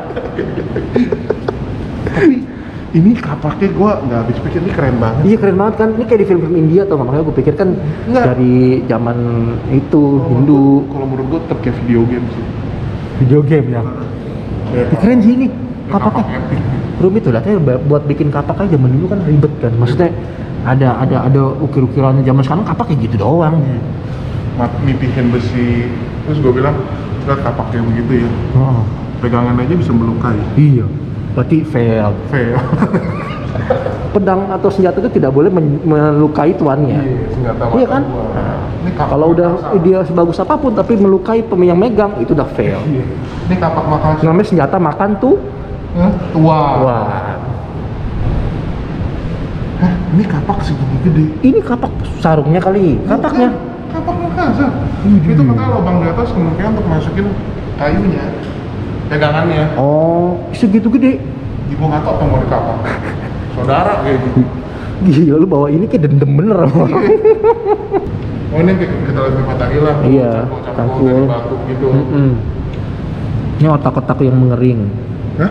Tapi ini kapaknya gua nggak habis pikir, ini keren banget. Iya, keren banget kan. Ini kayak di film-film India tuh, makanya gue pikir kan Enggak. dari zaman itu Kalau Hindu. menurut- Kalau menurut gua tetap kayak video game sih. Video game ya. Ya, Ini keren sih ini ini kapaknya. kapak epic. Rumit tuh, lihatnya ba- buat bikin kapak aja zaman dulu kan ribet kan. Maksudnya ada ada ada ukir-ukirannya, zaman sekarang kapak kayak gitu doang. Mat nipihin besi. Terus gua bilang, lihat kapak kayak begitu ya. Oh, Pegangan aja bisa melukai. iya. Berarti fail. Fail. Pedang atau senjata itu tidak boleh men- melukai tuannya. Iya, senjata Iya mata kan? gua. Nah, Ini kapak kalau udah Makassar. dia sebagus apapun tapi melukai pem- yang megang itu udah fail. Iya. Ini kapak Makassar. Namanya senjata makan tuh. Hah? Tua. Wah. Hah? Ini kapak segini gede. Ini kapak sarungnya kali. Kapaknya. Bukan, kapak Makassar. Hmm. Itu katanya lubang di atas kemungkinan untuk masukin kayunya, pegangannya. Oh, segitu gede. Ibu nggak tahu apa mau di kapak. Saudara kayak gitu. Gila, lu bawa ini kayak dendam bener sama orang. Oh ini kayak kita lagi mata hilang. Iya, cangkul cangkul. dari batu gitu. Mm-mm. Ini otak-otak yang mengering. Hah?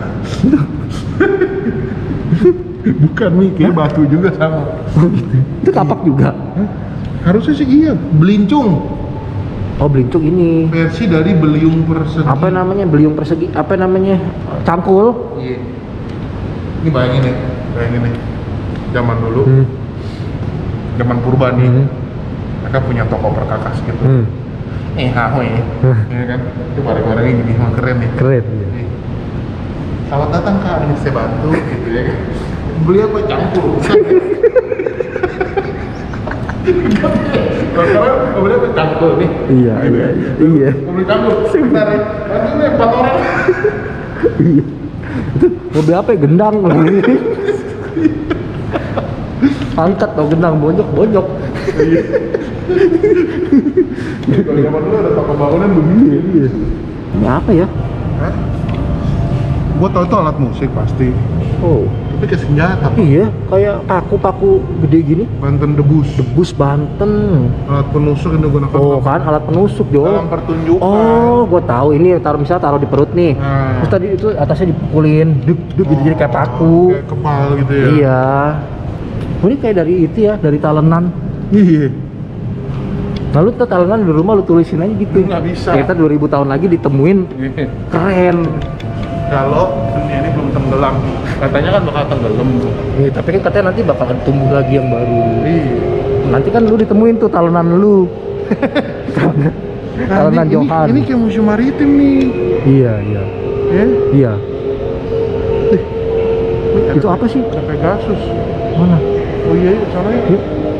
Bukan Mi, kayak batu juga sama. Itu kapak juga. Hah? Harusnya sih iya, belincung. Oh, belincuk ini. Versi dari beliung persegi. Apa namanya? Beliung persegi. Apa namanya? Cangkul. Iya. Ini bayangin nih, bayangin nih. Zaman dulu, Hmm. zaman purba nih, Hmm. mereka punya toko perkakas gitu. Hmm. Eh, haho ya. Hmm. Iya kan? Itu barang-barangnya gini, emang keren nih. Keren. Ya. Nih. Selamat datang Kak, ini saya bantu gitu ya kan. Beli apa campur. Kalau sekarang mau beli apa campur nih. Iya, Nah, gitu iya, ya. iya. Iya. Mau beli campur. Sebentar ya. Nanti nih empat orang. Iya. Itu mobil apa ya? Gendang. Angkat tau gendang, bonyok, bonyok. Iya. Kalau zaman dulu ada toko bangunan begini. Iya. Ini apa ya? Hah? Gua tau itu alat musik pasti. Oh, Tapi kayak senjata. Pak. iya, kayak paku-paku gede gini. Banten debus. Debus Banten. Alat penusuk yang digunakan Oh kan, alat penusuk Jo. dalam pertunjukan. Oh, gue tahu ini taruh misalnya taruh di perut nih. Nah. Terus tadi itu atasnya dipukulin, duk duk gitu jadi kayak paku. Kayak kepal gitu ya. Iya. Oh, ini kayak dari itu ya, dari talenan. Iya. Lalu tuh talenan di rumah lu tulisin aja gitu. Nggak bisa. Kita dua ribu tahun lagi ditemuin, keren. Kalau dunia ini belum tenggelam, katanya kan bakal tenggelam. Iya, tapi kan katanya nanti bakalan tumbuh lagi yang baru. Iya. Nanti kan lu ditemuin tuh talenan lu. Talenan ini, Johan. ini, ini kayak museum maritim nih. Iya, iya. Ya? Iya. Ini ada- Itu apa sih? Ada Pegasus. Mana? Oh iya, iya, soalnya. Yuk.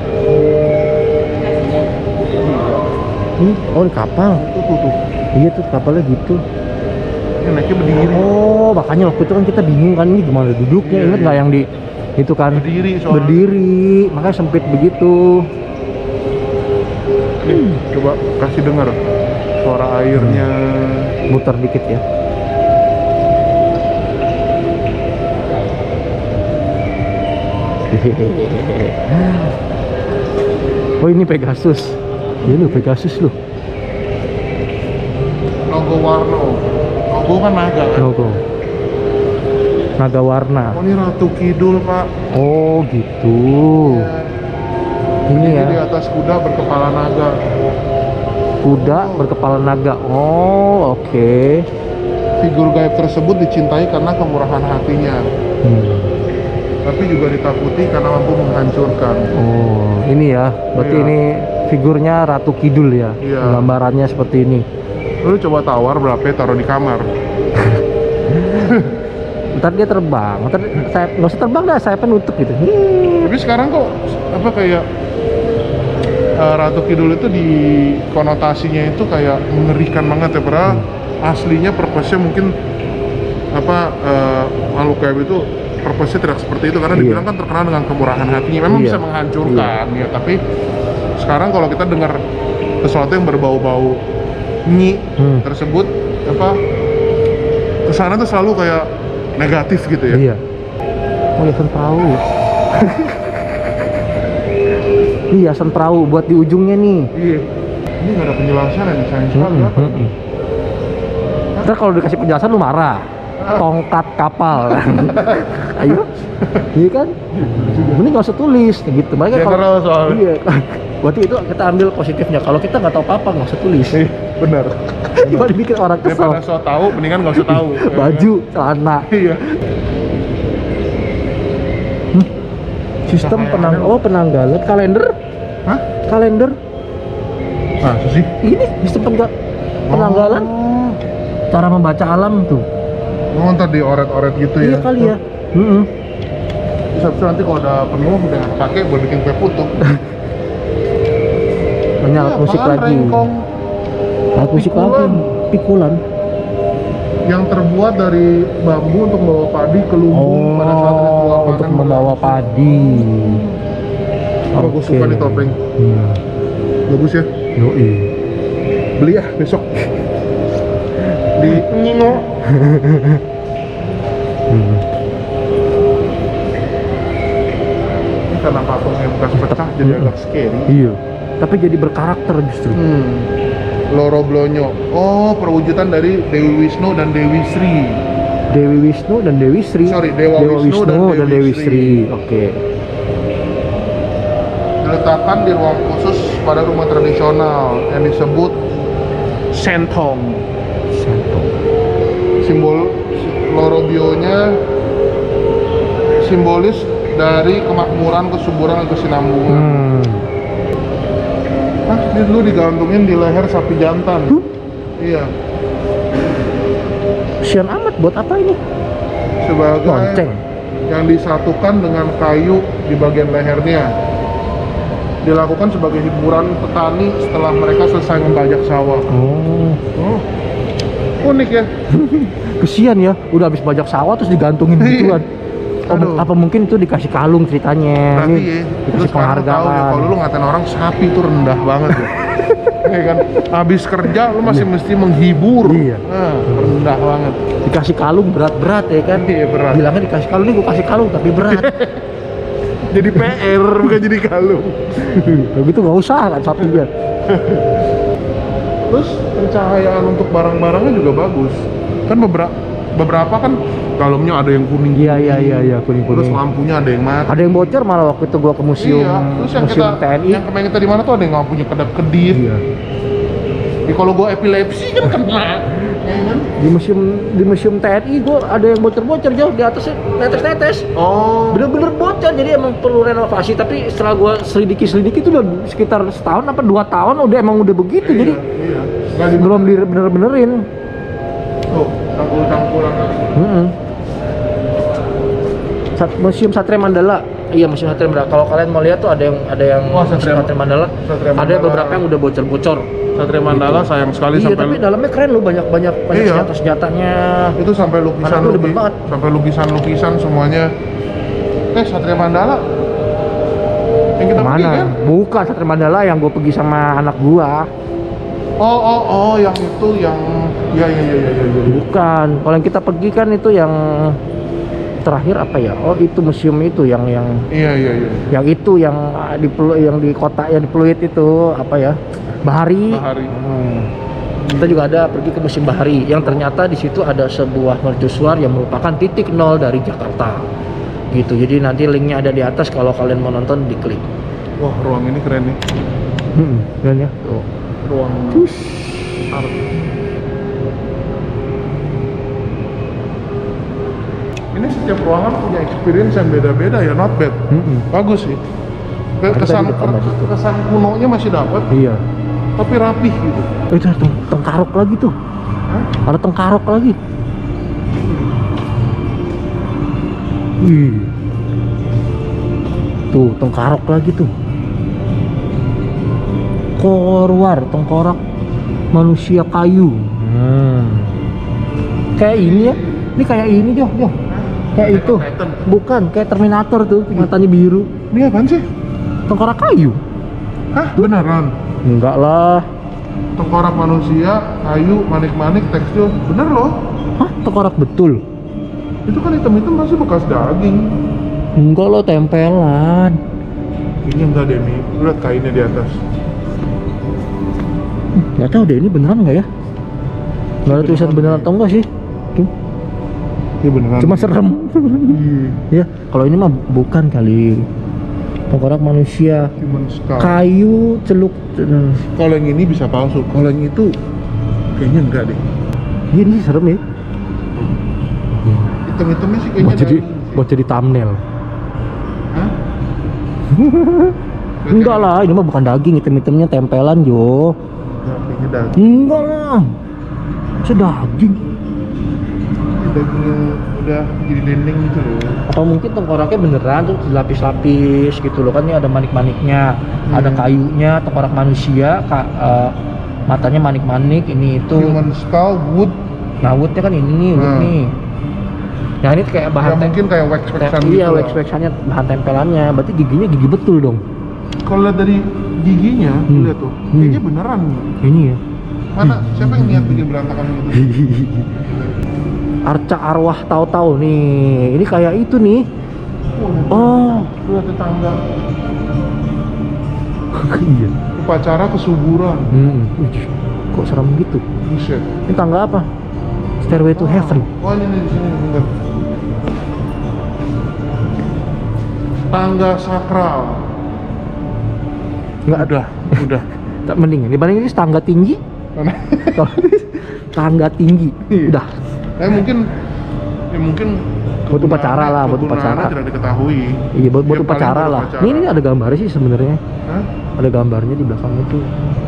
Ini, oh ini kapal. Tuh, tuh, tuh. Iya tuh kapalnya gitu. Ini naiknya berdiri. Oh, makanya waktu itu kan kita bingung kan ini gimana duduknya. Iya, Ingat iya. nggak yang di itu kan? Berdiri soalnya. Berdiri, makanya sempit begitu. Nih, coba kasih dengar suara airnya. Muter dikit ya. Oh ini Pegasus. Ini lu Pegasus lu. Logo warna. Logo kan naga kan? Logo. naga warna. Oh, ini Ratu Kidul, Pak. Oh gitu. Ya. Ini Jadi ya. di atas kuda berkepala naga. Kuda berkepala naga. Oh oke. Okay. Figur gaib tersebut dicintai karena kemurahan hatinya, Hmm. tapi juga ditakuti karena mampu menghancurkan. Oh ini ya. Berarti Iya. ini figurnya Ratu Kidul ya. Iya. Gambarannya seperti ini. Lu coba tawar berapa, taruh di kamar. Ntar dia terbang. Ntar saya nggak usah terbang dah. Saya penutup gitu. Hii. Tapi sekarang kok apa kayak uh, Ratu Kidul itu di konotasinya itu kayak mengerikan banget ya, padahal hmm. aslinya purpose-nya mungkin apa uh, makhluk gaib itu purpose-nya tidak seperti itu karena Iya. dibilang kan terkenal dengan kemurahan hatinya. Memang Iya. bisa menghancurkan ya, tapi sekarang kalau kita dengar sesuatu yang berbau-bau nyi Hmm. tersebut apa kesana tuh selalu kayak negatif gitu ya. Iya. Oh ya perahu. Iya hiasan perahu buat di ujungnya nih. Iya. Ini nggak ada penjelasan yang sayang sekali Hmm, apa? hmm, hmm. Ntar kalau dikasih penjelasan lu marah. Tongkat kapal. Ayo. Iya kan? Mending nggak usah tulis kayak gitu. Mereka kalau General soalnya. iya. Berarti itu kita ambil positifnya. Kalau kita nggak tahu apa-apa nggak usah tulis. Eh, benar. Gimana bikin orang kesel. Daripada so tahu, mendingan nggak usah tahu. Baju, celana. Iya. Sistem penang oh penanggalan kalender. Hah? Kalender. Nah, sih. Ini sistem penga- penanggalan. Oh. Cara membaca alam tuh. Oh, ntar dioret-oret gitu ya. Iya kali ya. Heeh. Terus habis itu nanti kalau udah penuh udah pakai buat bikin kue putu. Menyala Iya, musik apaan, lagi. rengkong Alat musik lagi. Pikulan. Pikulan. yang terbuat dari bambu untuk membawa padi ke lumbung pada saat ritual Oh, untuk panen membawa berlangsung. padi. Aku Oke. suka nih topeng. Hmm. Bagus ya. Yoi. Beli ya besok. Di Ngingo. Hmm. Ini karena patungnya bekas pecah jadi Hmm. agak scary. Iya. Tapi jadi berkarakter justru. Hmm. Loro Blonyo. Oh, perwujudan dari Dewi Wisnu dan Dewi Sri. Dewi Wisnu dan Dewi Sri. Sorry, Dewa Wisnu dan Dewi Sri. Oke. Diletakkan di ruang khusus pada rumah tradisional yang disebut Sentong. Santo. Simbol Loro Bionya simbolis dari kemakmuran, kesuburan, dan kesinambungan. Hmm. Nah, ini dulu digantungin di leher sapi jantan. Huh? Iya, Sian amat buat apa ini? sebagai Lonceng. yang disatukan dengan kayu di bagian lehernya. Dilakukan sebagai hiburan petani setelah mereka selesai membajak sawah. Oh. Oh, unik ya. Kesian ya, udah habis bajak sawah terus digantungin gituan. Oh, Aduh. apa mungkin itu dikasih kalung ceritanya? Berarti Nih, ya, dikasih terus sekarang lu tahu ya, penghargaan. kalau lu ngatain orang sapi itu rendah banget ya. Ya kan, habis kerja lu masih mesti menghibur. Iya. Nah, rendah banget. Dikasih kalung berat-berat ya kan? Iya, berat. Bilangnya dikasih kalung, nih gue kasih kalung tapi berat. Jadi P R bukan jadi kalung. Begitu nggak usah kan sapinya. Terus pencahayaan untuk barang-barangnya juga bagus. Kan beberapa beberapa kan dalamnya ada yang kuning. Iya iya iya iya kuning Terus kuning. lampunya ada yang mati. Ada yang bocor malah waktu itu gua ke museum Iya. Terus yang museum kita T N I. yang kemarin kita di mana tuh ada yang lampunya kedap-kedip. Iya. Ya, kalau gua epilepsi kan kena. Ya kan? Di museum di museum T N I gua ada yang bocor-bocor jauh di atasnya netes-netes. Oh. Bener-bener bocor jadi emang perlu renovasi tapi setelah gua selidiki-selidiki itu udah sekitar setahun apa dua tahun udah emang udah begitu Iya, jadi iya. Nggak di- belum dibener-benerin. Tuh, cangkul-cangkulan. Mm-mm. Sat- Museum Satria Mandala. Iya, Museum Satria Mandala. Kalau kalian mau lihat tuh ada yang ada yang Wah, Satria- Museum Mandala. Satria Ada Mandala. beberapa yang udah bocor-bocor. Satria Mandala sayang sekali Iya, sampai tapi dalamnya keren loh, banyak-banyak banyak Iya. senjata-senjatanya. itu sampai lukisan Anakku demen luki- banget. sampai lukisan-lukisan semuanya. Eh, Satria Mandala yang kita pergi Mana? kan? Bukan Satria Mandala yang gue pergi sama anak gua. Oh, oh, oh, yang itu yang ya ya ya ya ya. ya. Bukan. Kalau yang kita pergi kan itu yang terakhir apa ya? Oh, itu museum itu yang yang Iya iya iya. yang itu yang ah, di Pelu- yang di kota yang di Pluit itu apa ya? Bahari. Bahari. Hmm. Kita juga ada pergi ke Museum Bahari yang ternyata di situ ada sebuah mercusuar yang merupakan titik nol dari Jakarta. Gitu. Jadi nanti linknya ada di atas kalau kalian mau nonton diklik. Wah, ruang ini keren nih. Hmm, keren ya. Tuh. Ruang art. Ini setiap ruangan punya experience yang beda-beda ya, not bad. Hmm. Bagus sih. Ada Kesan tadi depan lagi tuh. kesan kunonya masih dapat, Iya. tapi rapih gitu. Oh, itu ada teng- tengkarok lagi tuh. Hah? Ada tengkarok lagi. Wih. Tuh, tengkarok lagi tuh. Korwar, tengkorak manusia kayu. Hmm. Kayak ini ya. Ini kayak ini, Joh, Joh. Kayak itu. Titan. Bukan, kayak Terminator tuh, matanya biru. Ini apaan sih? Tengkorak kayu. Hah? Beneran? Enggak lah. Tengkorak manusia, kayu, manik-manik, tekstil. Bener loh. Hah, tengkorak betul. Itu kan hitam-hitam masih bekas daging. Enggak loh, tempelan. Ini enggak deh nih. Lu lihat kainnya di atas. Nggak tahu deh ini beneran nggak ya? Nggak ada tulisan beneran atau enggak sih? Tuh. Iya beneran. Cuma serem. Iya. Ya, kalau ini mah bukan kali. Tengkorak manusia, Human skull. kayu, celuk. Kalau yang ini bisa palsu. Kalau yang itu kayaknya enggak deh. Ini sih serem ya. Hitam-hitamnya sih kayaknya Buat jadi daging sih. buat jadi thumbnail. Hah? Enggak lah, ini mah bukan daging, hitam-hitamnya tempelan, Jo. Enggak, kayaknya daging. Enggak lah. Itu daging. Ini dagingnya udah jadi dendeng gitu loh. Atau mungkin tengkoraknya beneran tuh dilapis-lapis gitu loh, kan ini ada manik-maniknya, Hmm. ada kayunya, tengkorak manusia, ka- eh, matanya manik-manik, ini itu. Human skull, wood. Nah, woodnya kan ini nih, wood Hmm. nih. Nah, ini kayak bahan Ya tem- mungkin kayak wax-waxan tem- gitu iya, lah. wax-waxannya, bahan tempelannya. Berarti giginya gigi betul dong. Kalau lihat dari giginya, Hmm. lihat tuh, Hmm. kayaknya beneran nih. Ini ya. Mana? Siapa yang niat bikin berantakan gitu? Arca arwah tahu-tahu nih. Ini kayak itu nih. Oh, Lihat tetangga. iya. Upacara kesuburan. Hmm. Ih, kok serem gitu? Buset. Ini tangga apa? Stairway to Heaven. Oh ini nih di sini bentar. Tangga sakral. Enggak ada. Udah. Tak mending. Dibanding ini tangga tinggi. Mana? Kalau tangga tinggi. Iya. Udah. Eh mungkin ya mungkin Buat upacara lah, buat kegunaannya upacara. tidak diketahui. Iya, buat, buat Ya, paling upacara buat lah. upacara. Ini, ini ada gambarnya sih sebenarnya. Hah? Ada gambarnya di belakang itu.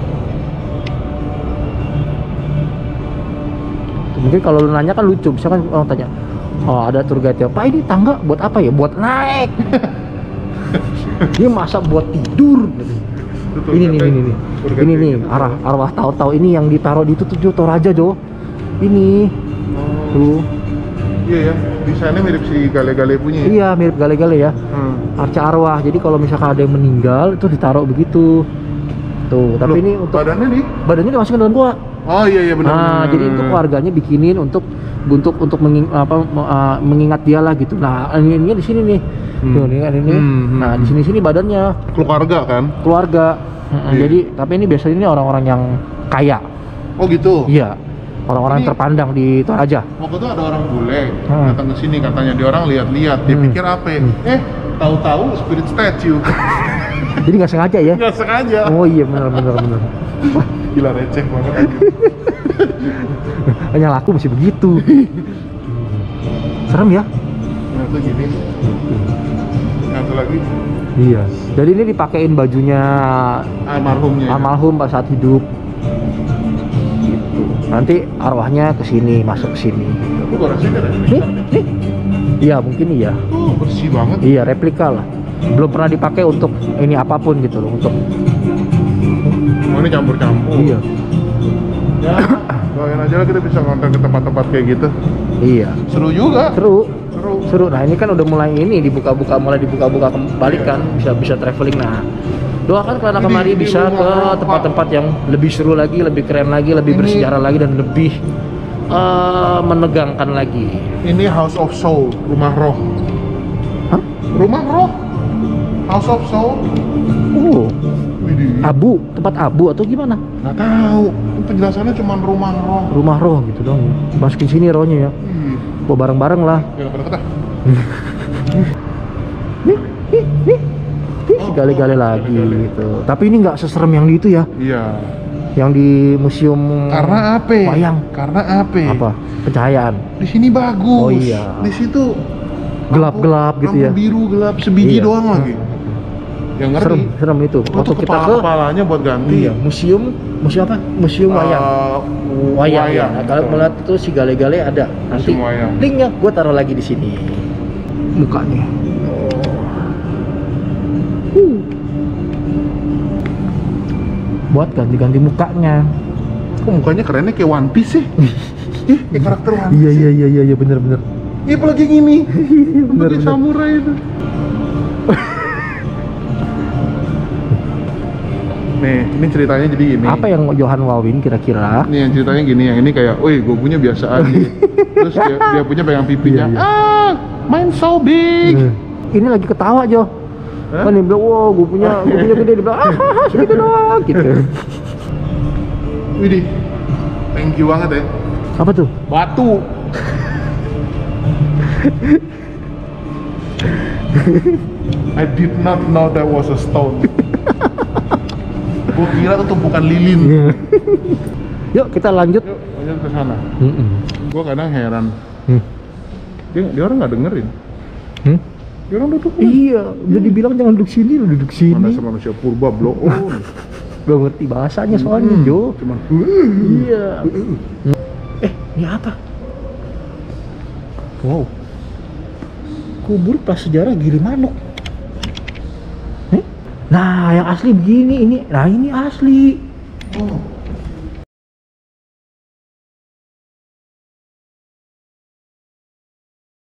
Mungkin kalau lu nanya kan lucu, misalkan orang tanya, oh ada tour guide ya, Pak ini tangga buat apa ya? Buat naik. Ini masa buat tidur? Betul, Ini nih, katanya ini nih, tour guide ini kayak nih, gitu. arah arwah tahu-tahu ini yang ditaruh di itu tuh Jo, Toraja Jo. Ini, Oh, tuh, iya ya, desainnya mirip si Gale-Gale punya ya? iya mirip gale-gale ya. Hmm. Arca arwah. Jadi kalau misalkan ada yang meninggal itu ditaruh begitu. Tuh, tapi Loh, ini untuk badannya nih? badannya dimasukin dalam gua. Oh iya iya benar. Nah, benar. jadi itu keluarganya bikinin untuk untuk untuk menging, apa, me- uh, mengingat dia lah gitu. Nah, ini ini di sini nih. Hmm. Tuh, ini kan ini. Hmm, hmm, Nah, di hmm. sini-sini badannya Keluarga kan? keluarga. Mm-mm, Iya. Jadi, tapi ini biasanya ini orang-orang yang kaya. Oh gitu. Iya. Orang-orang Ini- terpandang di Toraja. Waktu itu ada orang bule Hmm. datang ke sini katanya dia orang lihat-lihat, dia Hmm. pikir apa? Hmm. Eh, tahu-tahu spirit statue. Jadi nggak sengaja ya. Nggak sengaja. Oh iya, benar benar benar. Wah, gila receh banget aja. Hanya laku masih begitu. Serem ya? Nah, itu gini. Satu lagi Iya. Jadi ini dipakein bajunya almarhumnya. ya? almarhum pas saat hidup. Gitu. Nanti arwahnya ke sini, masuk ke sini. Tapi gua rasa ada Nih, ini. nih. Iya, mungkin iya. Tuh bersih banget. Iya, replika lah. Belum pernah dipakai untuk ini apapun gitu loh, untuk Oh, ini campur-campur. iya. Ya, doain aja lah kita bisa ngonten ke tempat-tempat kayak gitu. Iya. Seru juga. Seru. Seru. Seru. Nah, ini kan udah mulai ini dibuka-buka, mulai dibuka-buka kembali kan, bisa bisa traveling. Nah, doakan kelana Ini kemari di bisa rumah ke roh, tempat-tempat yang lebih seru lagi, lebih keren lagi, lebih Ini- bersejarah lagi dan lebih eh, menegangkan lagi. Ini House of Soul, rumah roh. Hah? Rumah roh. House of Soul. Oh, Widih. abu, tempat abu atau gimana? Nggak tahu. penjelasannya cuma rumah roh. Rumah roh gitu dong. Masukin sini rohnya ya. Hmm. Bawa bareng-bareng lah. Ya pada kata. Nih, nih, nih. Ih, gale-gale lagi gitu. Tapi ini nggak seserem yang di itu ya. Iya. Yang di museum Karena apa? wayang. Karena apa? Apa? Pencahayaan. Di sini bagus. Oh iya. Di situ Gelap-gelap gitu ya. lampu biru gelap sebiji Iya. doang lagi. Yang ngeri. Serem, serem itu. Waktu Waktu kita kepala ke kepalanya buat ganti. iya, museum, museum apa? Museum wayang. Uh, Wayang, ya. Nah, kalau betul. melihat itu si gale-gale ada. Nanti Museum wayang. linknya gue taruh lagi di sini. Mukanya. Oh. Uh. Buat ganti-ganti mukanya. Kok mukanya kerennya kayak One Piece sih? Ih, kayak karakter One Piece. Iya iya iya iya iya bener-bener. Iya, apalagi yang ini. Bener, Pakai bener. samurai itu. Nih, ini ceritanya jadi gini. Apa yang Johan Wawin kira-kira? Nih yang ceritanya gini, yang ini kayak, wih, gue punya biasa aja. Terus dia, dia punya pegang pipinya. Iya, iya. Ah, main so big. Eh, Ini lagi ketawa Jo. Hah? Kan dia bilang, wow, gue punya, gue punya gede. Dia bilang, ah, ah, segitu doang, gitu. Widih, thank you banget ya. Apa tuh? Batu. I did not know that was a stone. Gue kira tuh tumpukan lilin. Iya. Yuk kita lanjut. Yuk, lanjut ke sana. Mm-mm. Gue kadang heran. Hmm. Dia, dia orang nggak dengerin. Hmm? Dia orang duduk. Iya, udah dibilang jangan duduk sini, lu duduk Mana sini. manusia purba blow on. Gak ngerti bahasanya soalnya Hmm, Jo. Cuman. Iya. Eh, ini apa? Wow. Kubur prasejarah Gilimanuk. Eh? Nah, yang asli begini ini. Nah, ini asli. Oh.